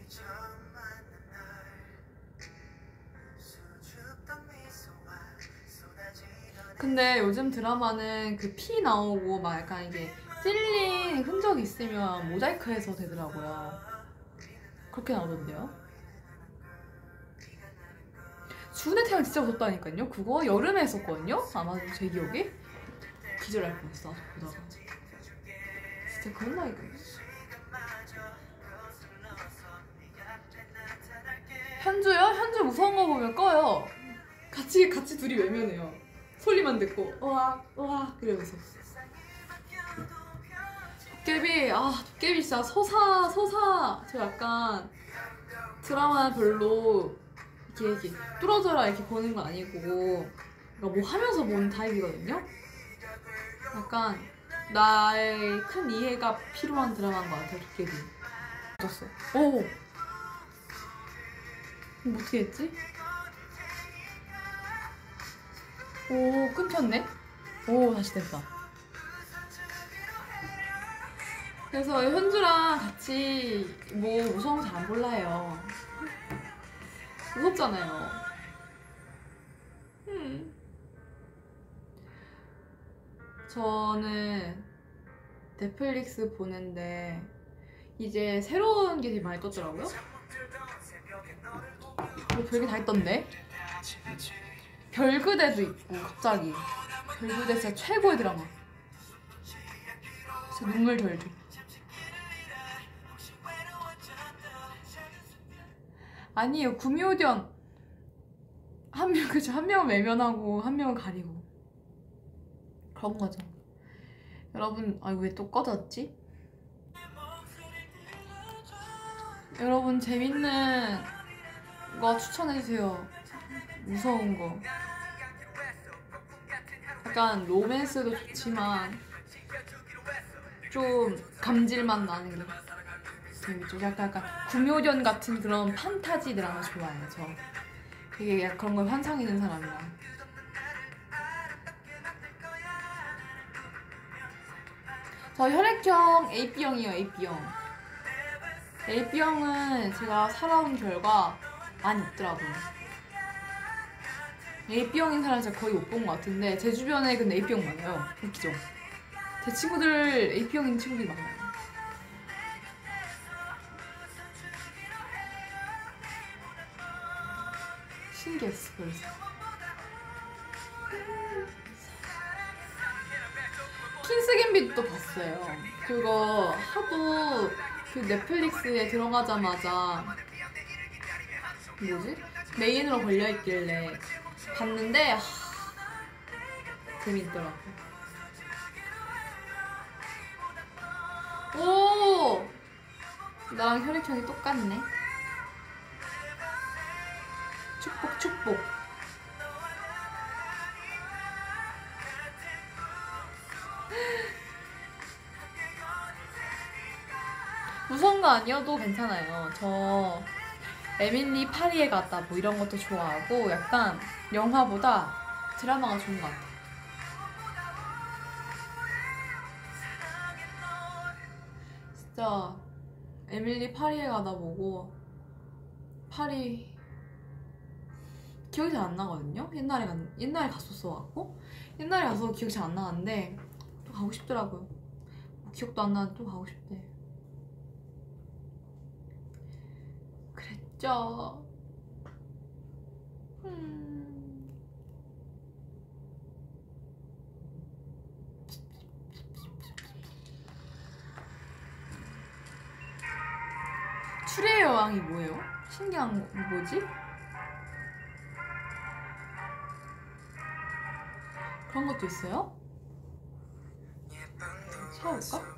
근데 요즘 드라마는 그 피 나오고 막 약간 이게 찔린 흔적이 있으면 모자이크해서 되더라고요. 그렇게 나오던데요. 죽은의 태양 진짜 무섭다니까요. 그거 여름에 했었거든요. 아마 제 기억에 기절할 뻔했어. 보다가 진짜 그런 나이가. 현주요? 현주 무서운 거 보면 꺼요. 같이 둘이 외면해요. 소리만 듣고 으악 이러면서. 도깨비 진짜 서사 저 약간 드라마 별로 이렇게 뚫어져라 이렇게 보는 건 아니고 그러니까 뭐 하면서 보는 타입이거든요. 약간 나의 큰 이해가 필요한 드라마인 것 같아요. 도깨비. 오 어떻게 했지? 오, 끊겼네? 오, 다시 됐다. 그래서 현주랑 같이 뭐 무서운 거 잘 안 골라요. 무섭잖아요. 저는 넷플릭스 보는데 이제 새로운 게 되게 많이 떴더라고요. 뭐 별게 다 있던데? 별그대도 있고 갑자기 별그대 진짜 최고의 드라마. 진짜 눈물 절절. 아니에요. 구미호전 한 명, 그쵸, 한 명은 외면하고 한 명은 가리고 그런 거죠. 여러분, 아 이거 왜 또 꺼졌지? 여러분 재밌는 거 추천해주세요. 무서운 거. 약간 로맨스도 좋지만 좀 감질맛 나는 게 재밌죠. 약간 구묘전 같은 그런 판타지 드라마 좋아해요. 저 되게 약간 그런 걸 환상이는 사람이라. 저 혈액형 AB형이에요. AB형. AB형은 제가 살아온 결과 많이 없더라고요. AB형인 사람 진짜 거의 못 본 것 같은데 제 주변에 근데 AB형 많아요. 웃기죠? 제 친구들 AB형인 친구들이 많아요. 신기했어. 그래서 퀸스 갬빗도 봤어요. 그거 하도 그 넷플릭스에 들어가자마자 뭐지? 메인으로 걸려있길래 봤는데 재밌더라고. 오! 나랑 혈액형이 똑같네. 축복 축복. 무서운 거 아니어도 괜찮아요. 저 에밀리 파리에 갔다 뭐 이런 것도 좋아하고 약간 영화보다 드라마가 좋은 것 같아요. 진짜 에밀리 파리에 가다 보고 파리 기억이 잘 안 나거든요. 옛날에 갔었어갖고 옛날에 가서 기억이 잘 안 나는데 또 가고 싶더라고요. 뭐 기억도 안 나는데 또 가고 싶대. 그랬죠. 추리의 여왕이 뭐예요? 신기한 거 뭐지? 그런 것도 있어요? 찾아볼까?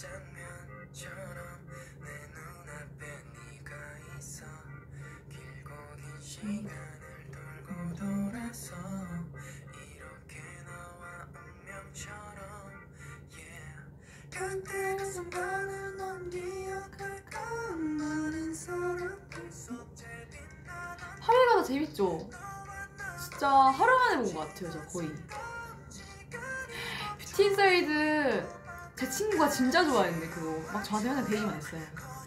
하루에 가다 재밌죠? 진짜 하루 만에 본 것 같아요. 저 거의 뷰티 인사이드 제 친구가 진짜 좋아했는데 그거 막 저한테 맨날 그 얘기만 했어요.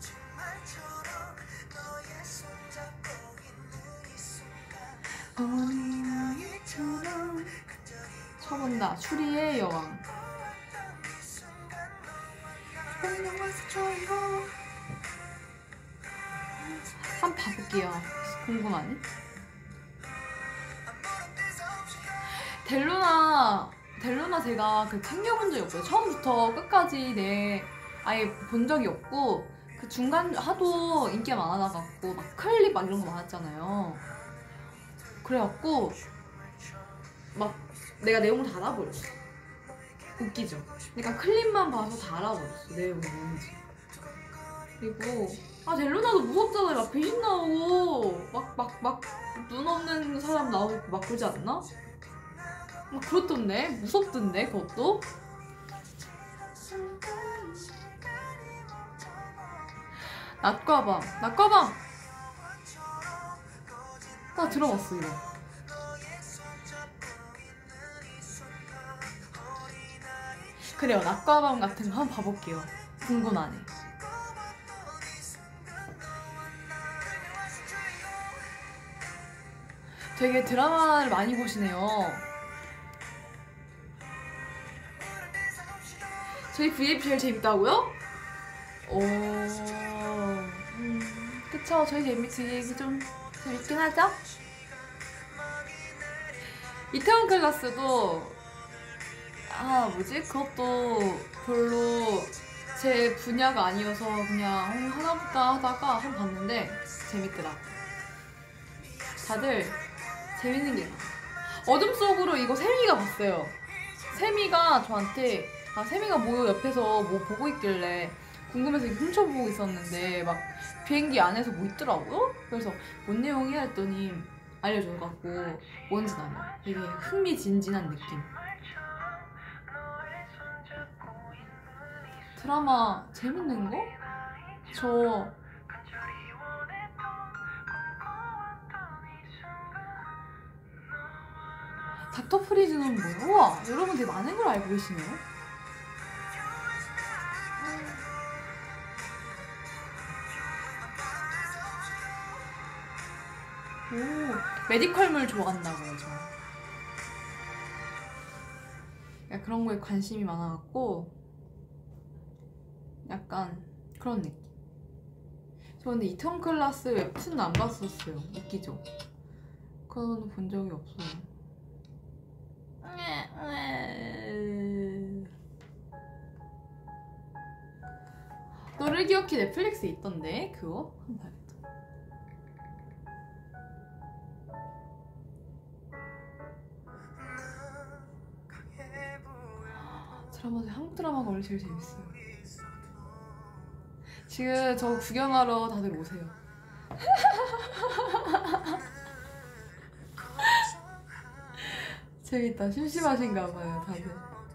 쳐본다. 추리의 여왕. 한번 봐볼게요. 궁금하네. 델루나 제가 그 챙겨본 적이 없어요. 처음부터 끝까지 아예 본 적이 없고 그 중간 하도 인기가 많아가지고 막 클립 막 이런 거 많았잖아요. 그래갖고 막 내가 내용을 다 알아버렸어. 웃기죠? 그러니까 클립만 봐서 다 알아버렸어. 내용이 뭔지. 그리고 델루나도 무섭잖아요. 막 귀신 나오고 막 눈 없는 사람 나오고 막 그러지 않나? 막 그렇던데? 무섭던데 그것도? 낮과 밤 나 들어봤어 이거. 그래요, 낮과밤 같은 거 한번 봐볼게요. 궁금하네. 되게 드라마를 많이 보시네요. 저희 V앱 제일 재밌다고요? 오, 그쵸. 저희 V앱이 좀 재밌긴 하죠? 이태원 클라스도 뭐지? 그것도 별로 제 분야가 아니어서 그냥 하나보다 하다가 한 번 봤는데 재밌더라. 다들 재밌는 게 많아. 어둠 속으로 이거 세미가 봤어요. 세미가 저한테 세미가 뭐 옆에서 뭐 보고 있길래 궁금해서 이렇게 훔쳐보고 있었는데 막 비행기 안에서 뭐 있더라고요? 그래서 뭔 내용이야 했더니 알려줘갖고 뭔지 알아. 되게 흥미진진한 느낌. 드라마 재밌는 거? 저 닥터 프리즈는 뭐야? 우와, 여러분 되게 많은 걸 알고 계시네요. 오, 메디컬물 좋아한다고요, 저. 약간 그런 거에 관심이 많아갖고 약간 그런 느낌. 저 근데 이태원 클라스 웹툰은 안 봤었어요. 웃기죠? 그건 본 적이 없어요. 너를 기억해 넷플릭스에 있던데 그거? 한번 봐야겠다. 드라마 중에 한국 드라마가 원래 제일 재밌어요. 지금 저 구경하러 다들 오세요. 재밌다. 심심하신가 봐요 다들.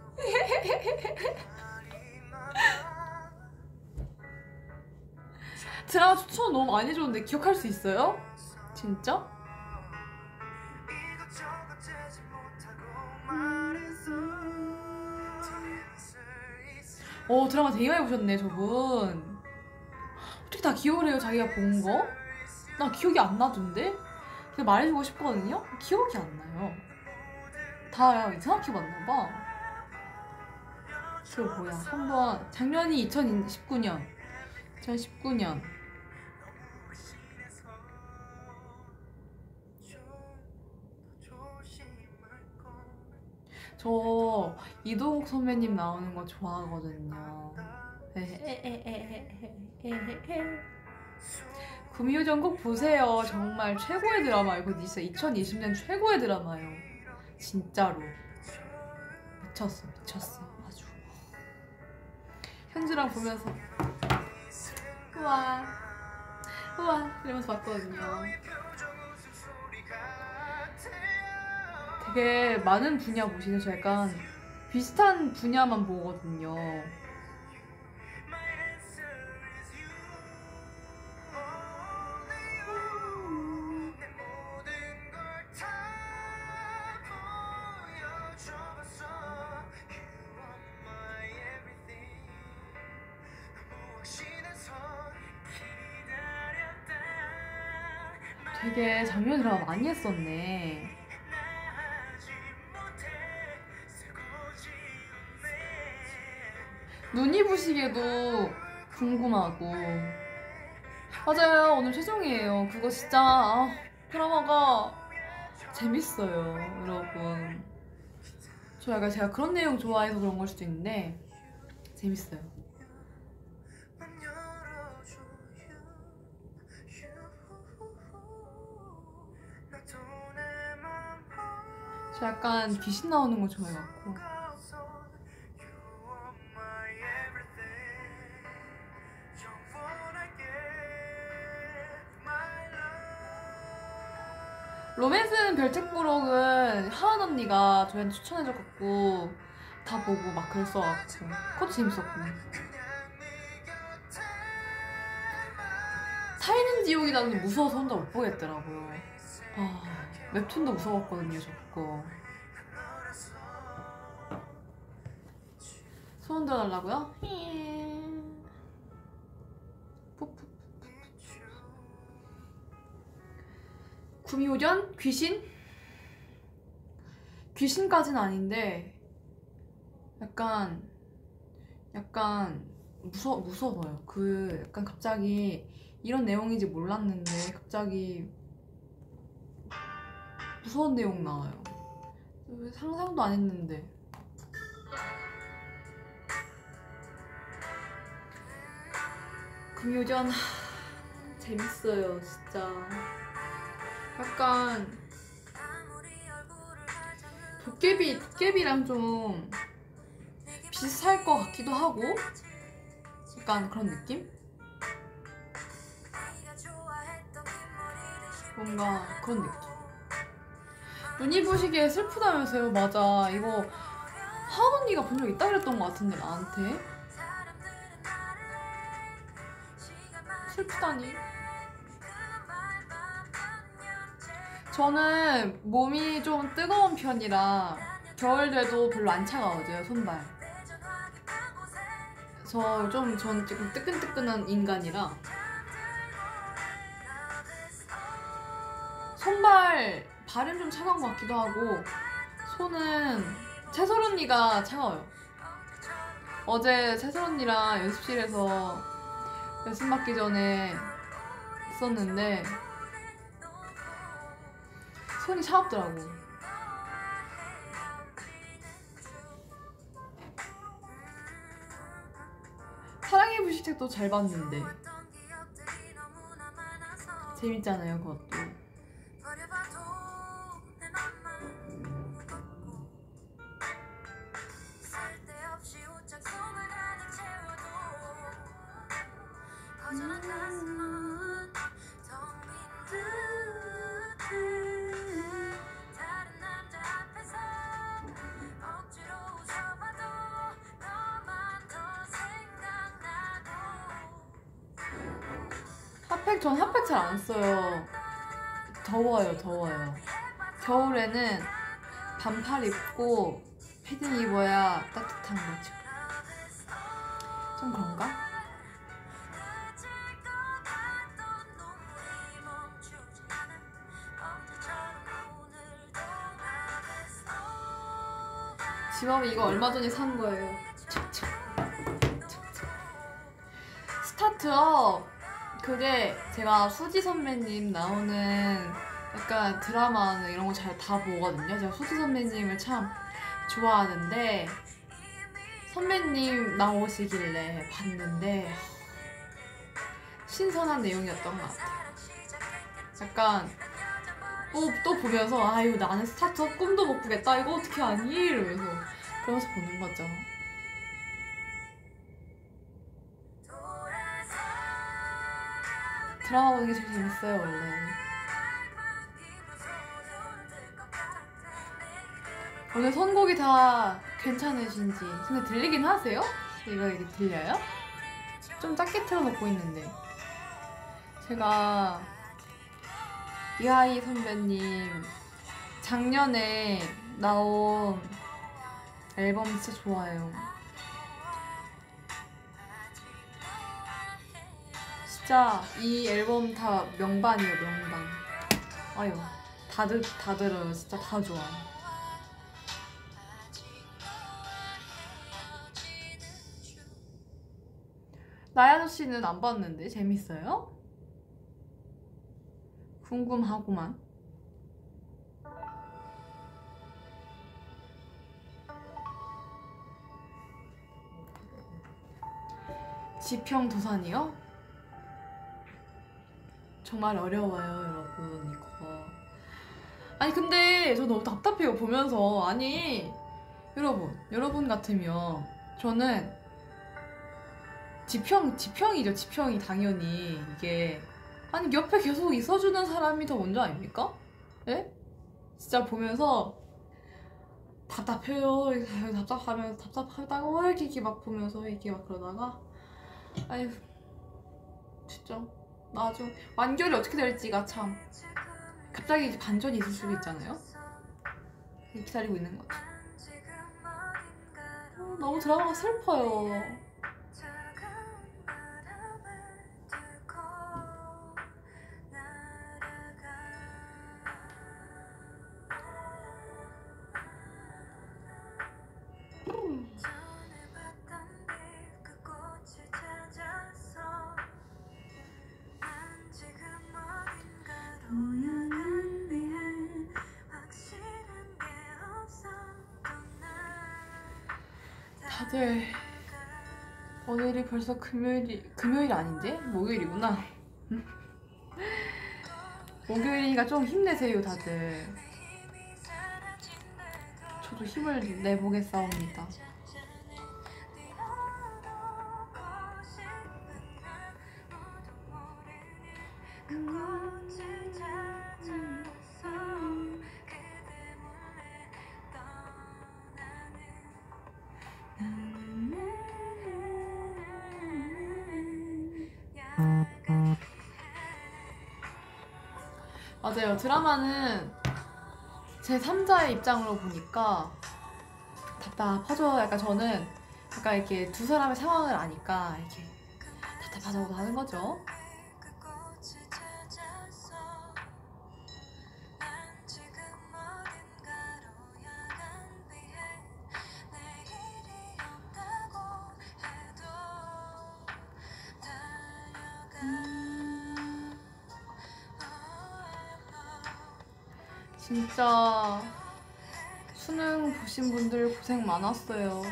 드라마 추천 너무 많이 줬는데 기억할 수 있어요? 진짜? 드라마 되게 많이 보셨네 저분. 어떻게 다 기억을 해요 자기가 본 거? 나 기억이 안 나던데? 제가 말해주고 싶거든요? 기억이 안 나요. 다 이상하게 봤나봐. 그 뭐야 한번 작년이 2019년 저 이동욱 선배님 나오는 거 좋아하거든요. 구미호전 꼭 보세요. 정말 최고의 드라마예요. 이거 진짜 2020년 최고의 드라마예요. 진짜로 미쳤어 아주. 현주랑 보면서 우와 이러면서 봤거든요. 되게 많은 분야 보시네. 저 약간 비슷한 분야만 보거든요. 되게 장면 드라마 많이 했었네. 눈이 부시게도 궁금하고. 맞아요. 오늘 최종이에요. 그거 진짜 드라마가 재밌어요 여러분. 저 약간 제가 그런 내용 좋아해서 그런 걸 수도 있는데 재밌어요. 저 약간 귀신 나오는 거 좋아해갖고. 로맨스는 별책부록은 하은 언니가 저희한테 추천해줘갖고 다 보고 막 그랬어갖고 그것도 재밌었고. 사이는지 인디옥이라는 무서워서 혼자 못 보겠더라고요. 아, 웹툰도 무서웠거든요, 저거. 소원 들어달라고요? 구미호련? 귀신? 귀신까지는 아닌데 약간 무서워요. 그 약간 갑자기 이런 내용인지 몰랐는데 갑자기 무서운 내용 나와요. 상상도 안 했는데. 금요전 재밌어요 진짜. 약간 도깨비랑 좀 비슷할 것 같기도 하고 약간 그런 느낌? 뭔가 그런 느낌. 눈이 부시게 슬프다면서요? 맞아. 이거 하은 언니가 본 적 있다 그랬던 것 같은데 나한테. 슬프다니. 저는 몸이 좀 뜨거운 편이라 겨울 돼도 별로 안 차가워져요, 손발. 전 조금 뜨끈뜨끈한 인간이라 발은 좀 차가운 것 같기도 하고 손은 채솔 언니가 차가워요. 어제 채솔 언니랑 연습실에서 연습 받기 전에 있었는데 손이 차갑더라고. 사랑의 불시책도 잘 봤는데 재밌잖아요, 그것도. 전 핫팩 잘 안 써요. 더워요. 겨울에는 반팔 입고 패딩 입어야 따뜻한 거죠. 좀 그런가? 지갑이 이거 얼마 전에 산 거예요. 스타트업. 그게 제가 수지 선배님 나오는 약간 드라마나 이런 거 잘 다 보거든요. 제가 수지 선배님을 참 좋아하는데 선배님 나오시길래 봤는데 신선한 내용이었던 것 같아요. 약간 또 보면서 아유 나는 스타트업 꿈도 못 꾸겠다. 이거 어떻게 아니? 이러면서 그러면서 보는 거죠. 드라마 보는 게 제일 재밌어요, 원래. 오늘 선곡이 다 괜찮으신지. 근데 들리긴 하세요? 이거 들려요? 좀 작게 틀어놓고 있는데. 제가 이하이 선배님 작년에 나온 앨범 진짜 좋아해요. 진짜 이 앨범 다 명반이에요, 명반. 아유, 다 들어요. 진짜 다 좋아. 나야노 씨는 안 봤는데 재밌어요? 궁금하구만. 지평 도산이요? 정말 어려워요, 여러분. 이거 아니 근데 저 너무 답답해요 보면서. 아니 여러분 같으면 저는 지평이죠. 지평이 당연히. 이게 아니 옆에 계속 있어주는 사람이 더 먼저 아닙니까? 예? 진짜 보면서 답답해요. 답답하다고 이렇게 막 보면서 이렇게 막 그러다가 아유 진짜 나중 완결이 어떻게 될지가 참 갑자기 반전이 있을 수도 있잖아요. 기다리고 있는 거죠. 너무 드라마가 슬퍼요. 다들 오늘이 벌써 금요일 아닌데? 목요일이구나. 목요일이니까 좀 힘내세요 다들. 저도 힘을 내보겠사옵니다. 맞아요. 드라마는 제 3자의 입장으로 보니까 답답하죠. 약간 저는 약간 이렇게 두 사람의 상황을 아니까 이렇게 답답하다고도 하는 거죠. 진짜 수능 보신 분들 고생 많았어요.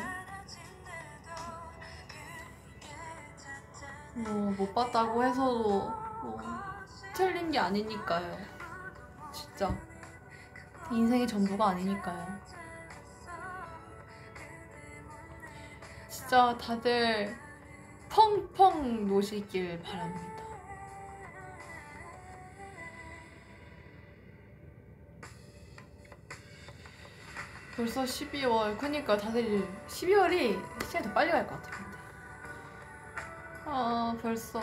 뭐 못 봤다고 해서도 뭐 틀린 게 아니니까요. 진짜 인생이 전부가 아니니까요. 진짜 다들 펑펑 노시길 바랍니다. 벌써 12월. 그니까 다들 12월이 시간이 더 빨리 갈 것 같아. 근데 벌써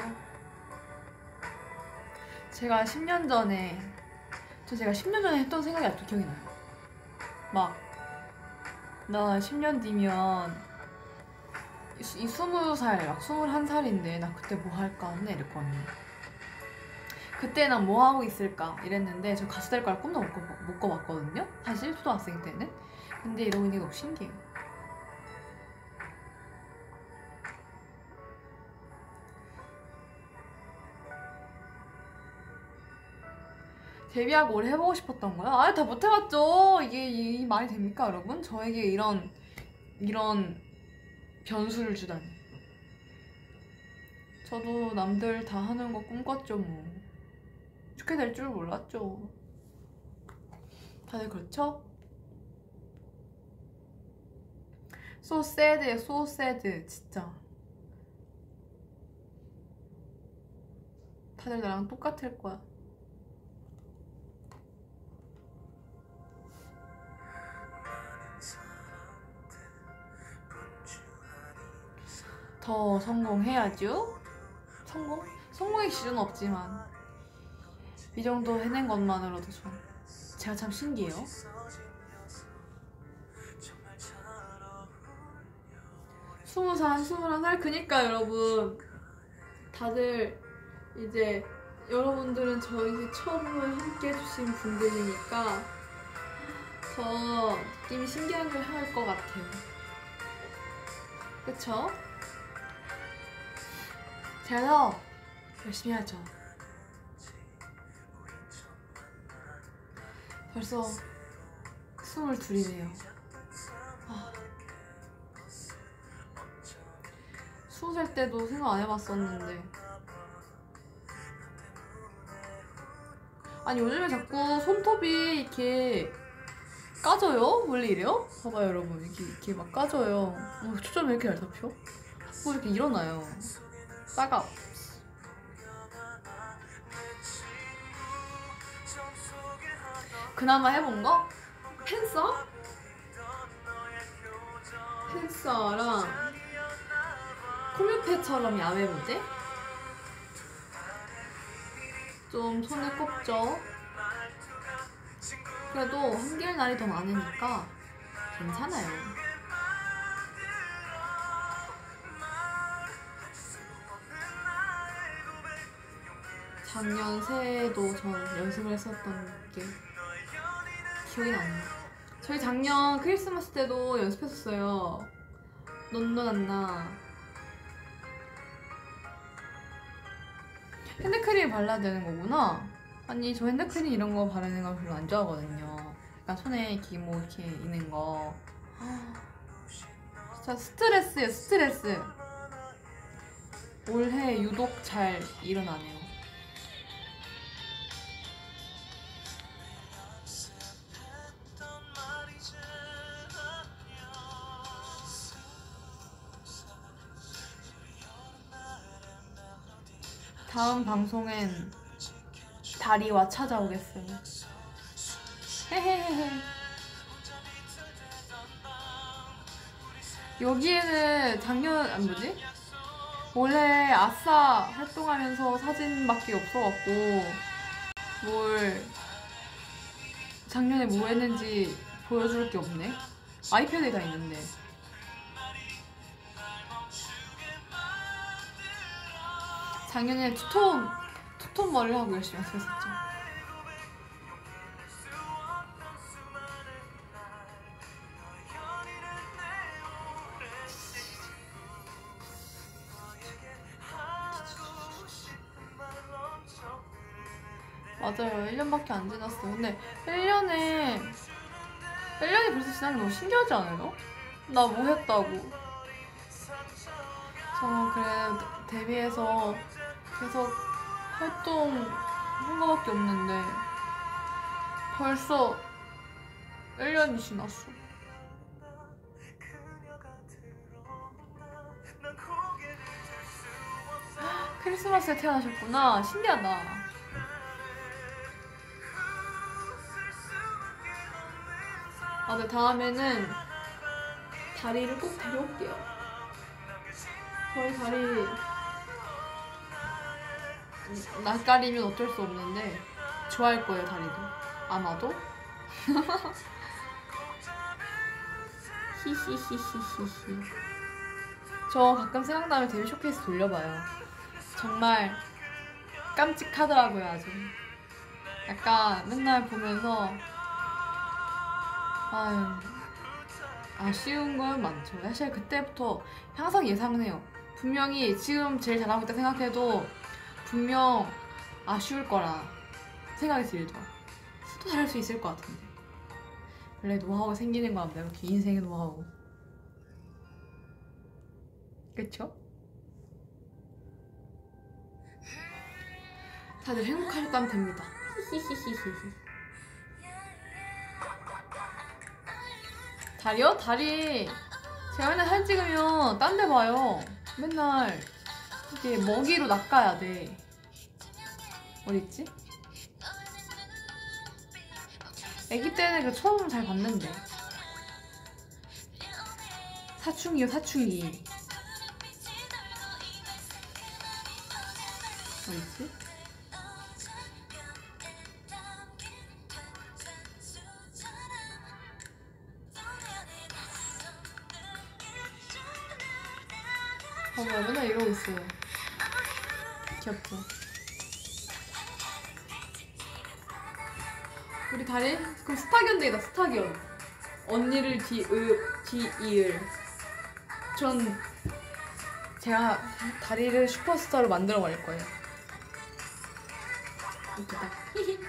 제가 10년 전에 했던 생각이 아직도 기억이 나요. 막 나 10년 뒤면 이 20살, 막 21살인데 나 그때 뭐 할까 맨날 이랬거든요. 그때 난 뭐 하고 있을까 이랬는데 저 가수 될 거라 꿈도 못 꿔봤거든요. 사실 초등학생 때는. 근데 이러고 있는 게 너무 신기해요. 데뷔하고 오래 해보고 싶었던 거야? 아예 다 못해봤죠. 이게 말이 됩니까 여러분? 저에게 이런 변수를 주다니. 저도 남들 다 하는 거 꿈꿨죠 뭐. 좋게 될 줄 몰랐죠. 다들 그렇죠? So sad예요. So sad. 진짜 다들 나랑 똑같을 거야. 더 성공해야죠. 성공의 기준은 없지만 이 정도 해낸 것만으로도 제가 참 신기해요. 20살, 21살. 그니까 여러분 다들 이제 여러분들은 저희 처음으로 함께 해주신 분들이니까 더 느낌이 신기한 걸 할 것 같아요. 그쵸? 제가 열심히 하죠. 벌써 22이네요. 20살 때도 생각 안 해봤었는데. 아니 요즘에 자꾸 손톱이 이렇게 까져요? 원래 이래요? 봐봐요 여러분. 이렇게 막 까져요. 초점이 왜 이렇게 잘 잡혀? 자꾸 이렇게 일어나요. 싸가. 그나마 해본 거? 팬서랑 코뮤페처럼 야외 무대? 좀 손에 꼽죠. 그래도 한길 날이 더 많으니까 괜찮아요. 작년 새해에도 전 연습을 했었던 게 기억이 나네요. 저희 작년 크리스마스 때도 연습했었어요. 넌넌 안나. 핸드크림 발라야 되는 거구나. 아니 저 핸드크림 이런 거 바르는 거 별로 안 좋아하거든요. 약간 손에 이렇게 뭐 이렇게 있는 거. 진짜 스트레스예요, 스트레스. 올해 유독 잘 일어나네요. 다음 방송엔 다리와 찾아오겠어요. 헤헤헤헤. 여기에는 작년 뭐지? 원래 아싸 활동하면서 사진밖에 없어갖고 뭘 작년에 뭐 했는지 보여줄 게 없네. 아이패드에 다 있는데. 작년에 투톤 머리를 하고 열심히 연습했었죠. 맞아요. 1년밖에 안 지났어. 근데 1년이 벌써 지난 게 너무 신기하지 않아요? 나 뭐 했다고. 저는 그래 데뷔해서 계속 활동한 거밖에 없는데 벌써 1년이 지났어. 크리스마스에 태어나셨구나. 신기하다. 아, 네, 다음에는 다리를 꼭 데려올게요. 저희 다리 낯가리면 어쩔 수 없는데 좋아할 거예요, 다리도. 아마도. 히히히히히히. 저 가끔 생각나면 데뷔 쇼케이스 돌려봐요. 정말 깜찍하더라고요, 아주. 약간 맨날 보면서 아유, 아쉬운 건 많죠. 사실 그때부터 항상 예상은 해요. 분명히 지금 제일 잘하고 있다 생각해도 분명 아쉬울 거라 생각이 들죠. 또 잘할 수 있을 것 같은데. 원래 노하우가 생기는 거 같아요. 이렇게 인생의 노하우. 그쵸? 다들 행복하셨다면 됩니다. 히히히히히. 다리요? 다리 제가 맨날 사진 찍으면 딴 데 봐요. 맨날 이게 먹이로 낚아야 돼. 어딨지? 애기 때는 그 처음 잘 봤는데. 사춘기요, 사춘기. 어딨지? 봐봐요, 맨날 이러고 있어요. 귀엽죠? 우리 다리? 그럼 스타견 되겠다, 스타견. 언니를 뒤이을. 전 제가 다리를 슈퍼스타로 만들어 버릴 거예요. 이쁘다. 히히.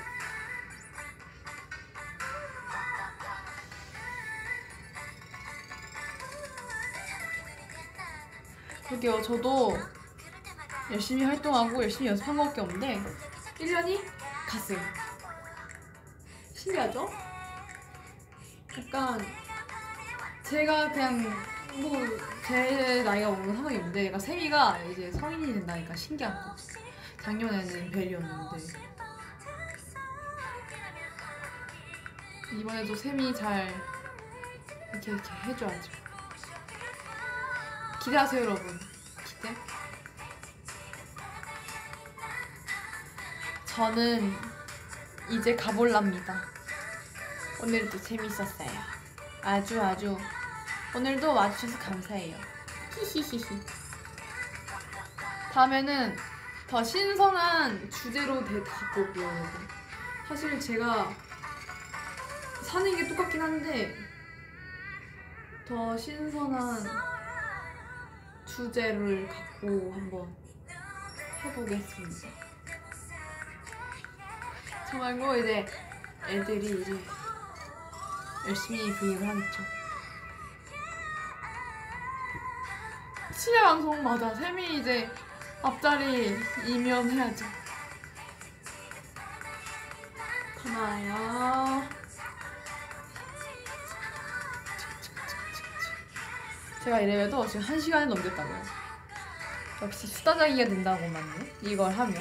그러게요. 저도 열심히 활동하고 열심히 연습한 것밖에 없는데 1년이 갔어요. 신기하죠? 약간 제가 그냥 뭐 제 나이가 먹는 상관이 없는데 약간 세미가 이제 성인이 된다니까 신기한 거. 작년에는 벨이었는데 이번에도 세미 잘 이렇게 해줘야죠. 기대하세요, 여러분. 기대. 저는 이제 가볼랍니다. 오늘도 재밌었어요. 아주 오늘도 와주셔서 감사해요. 히히히히. 다음에는 더 신선한 주제로 갖고 올게요, 여러분. 사실 제가 사는 게 똑같긴 한데 더 신선한 주제를 갖고 한번 해보겠습니다. 저 말고 이제 애들이 이제 열심히 브이앱을 하겠죠. 치매 방송 맞아. 샘이 이제 앞자리 이면해야죠. 하나야. 제가 이래봬도 지금 1시간을 넘겼다고요. 역시 수다장이가 된다고만요. 이걸 하면.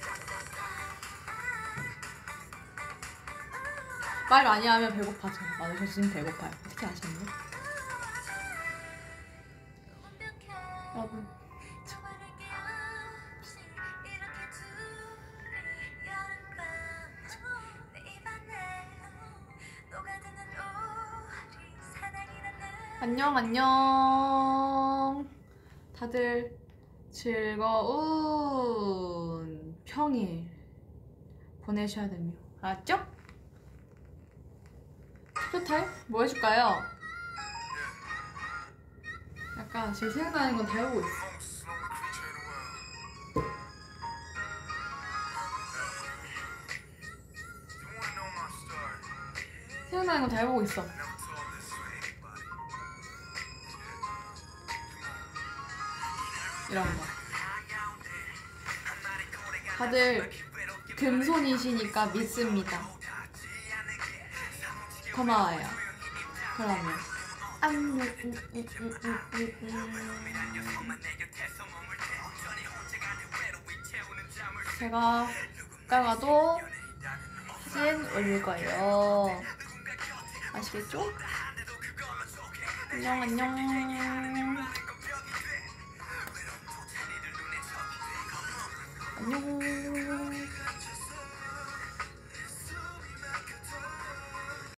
말 많이 하면 배고파져. 맞아, 저 지금 배고파요. 어떻게 아셨네? 여러분. 안녕. 다들 즐거운 평일 보내셔야 됩니다. 알았죠? 투표타임? 뭐 해줄까요? 약간 지금 생각나는 건 다 해보고 있어. 생각나는 건 다 해보고 있어. 이런 거. 다들 금손이시니까 믿습니다. 고마워요. 그러면 제가 이따가도 사진 올릴 거예요. 아시겠죠? 안녕 안녕. 안녕.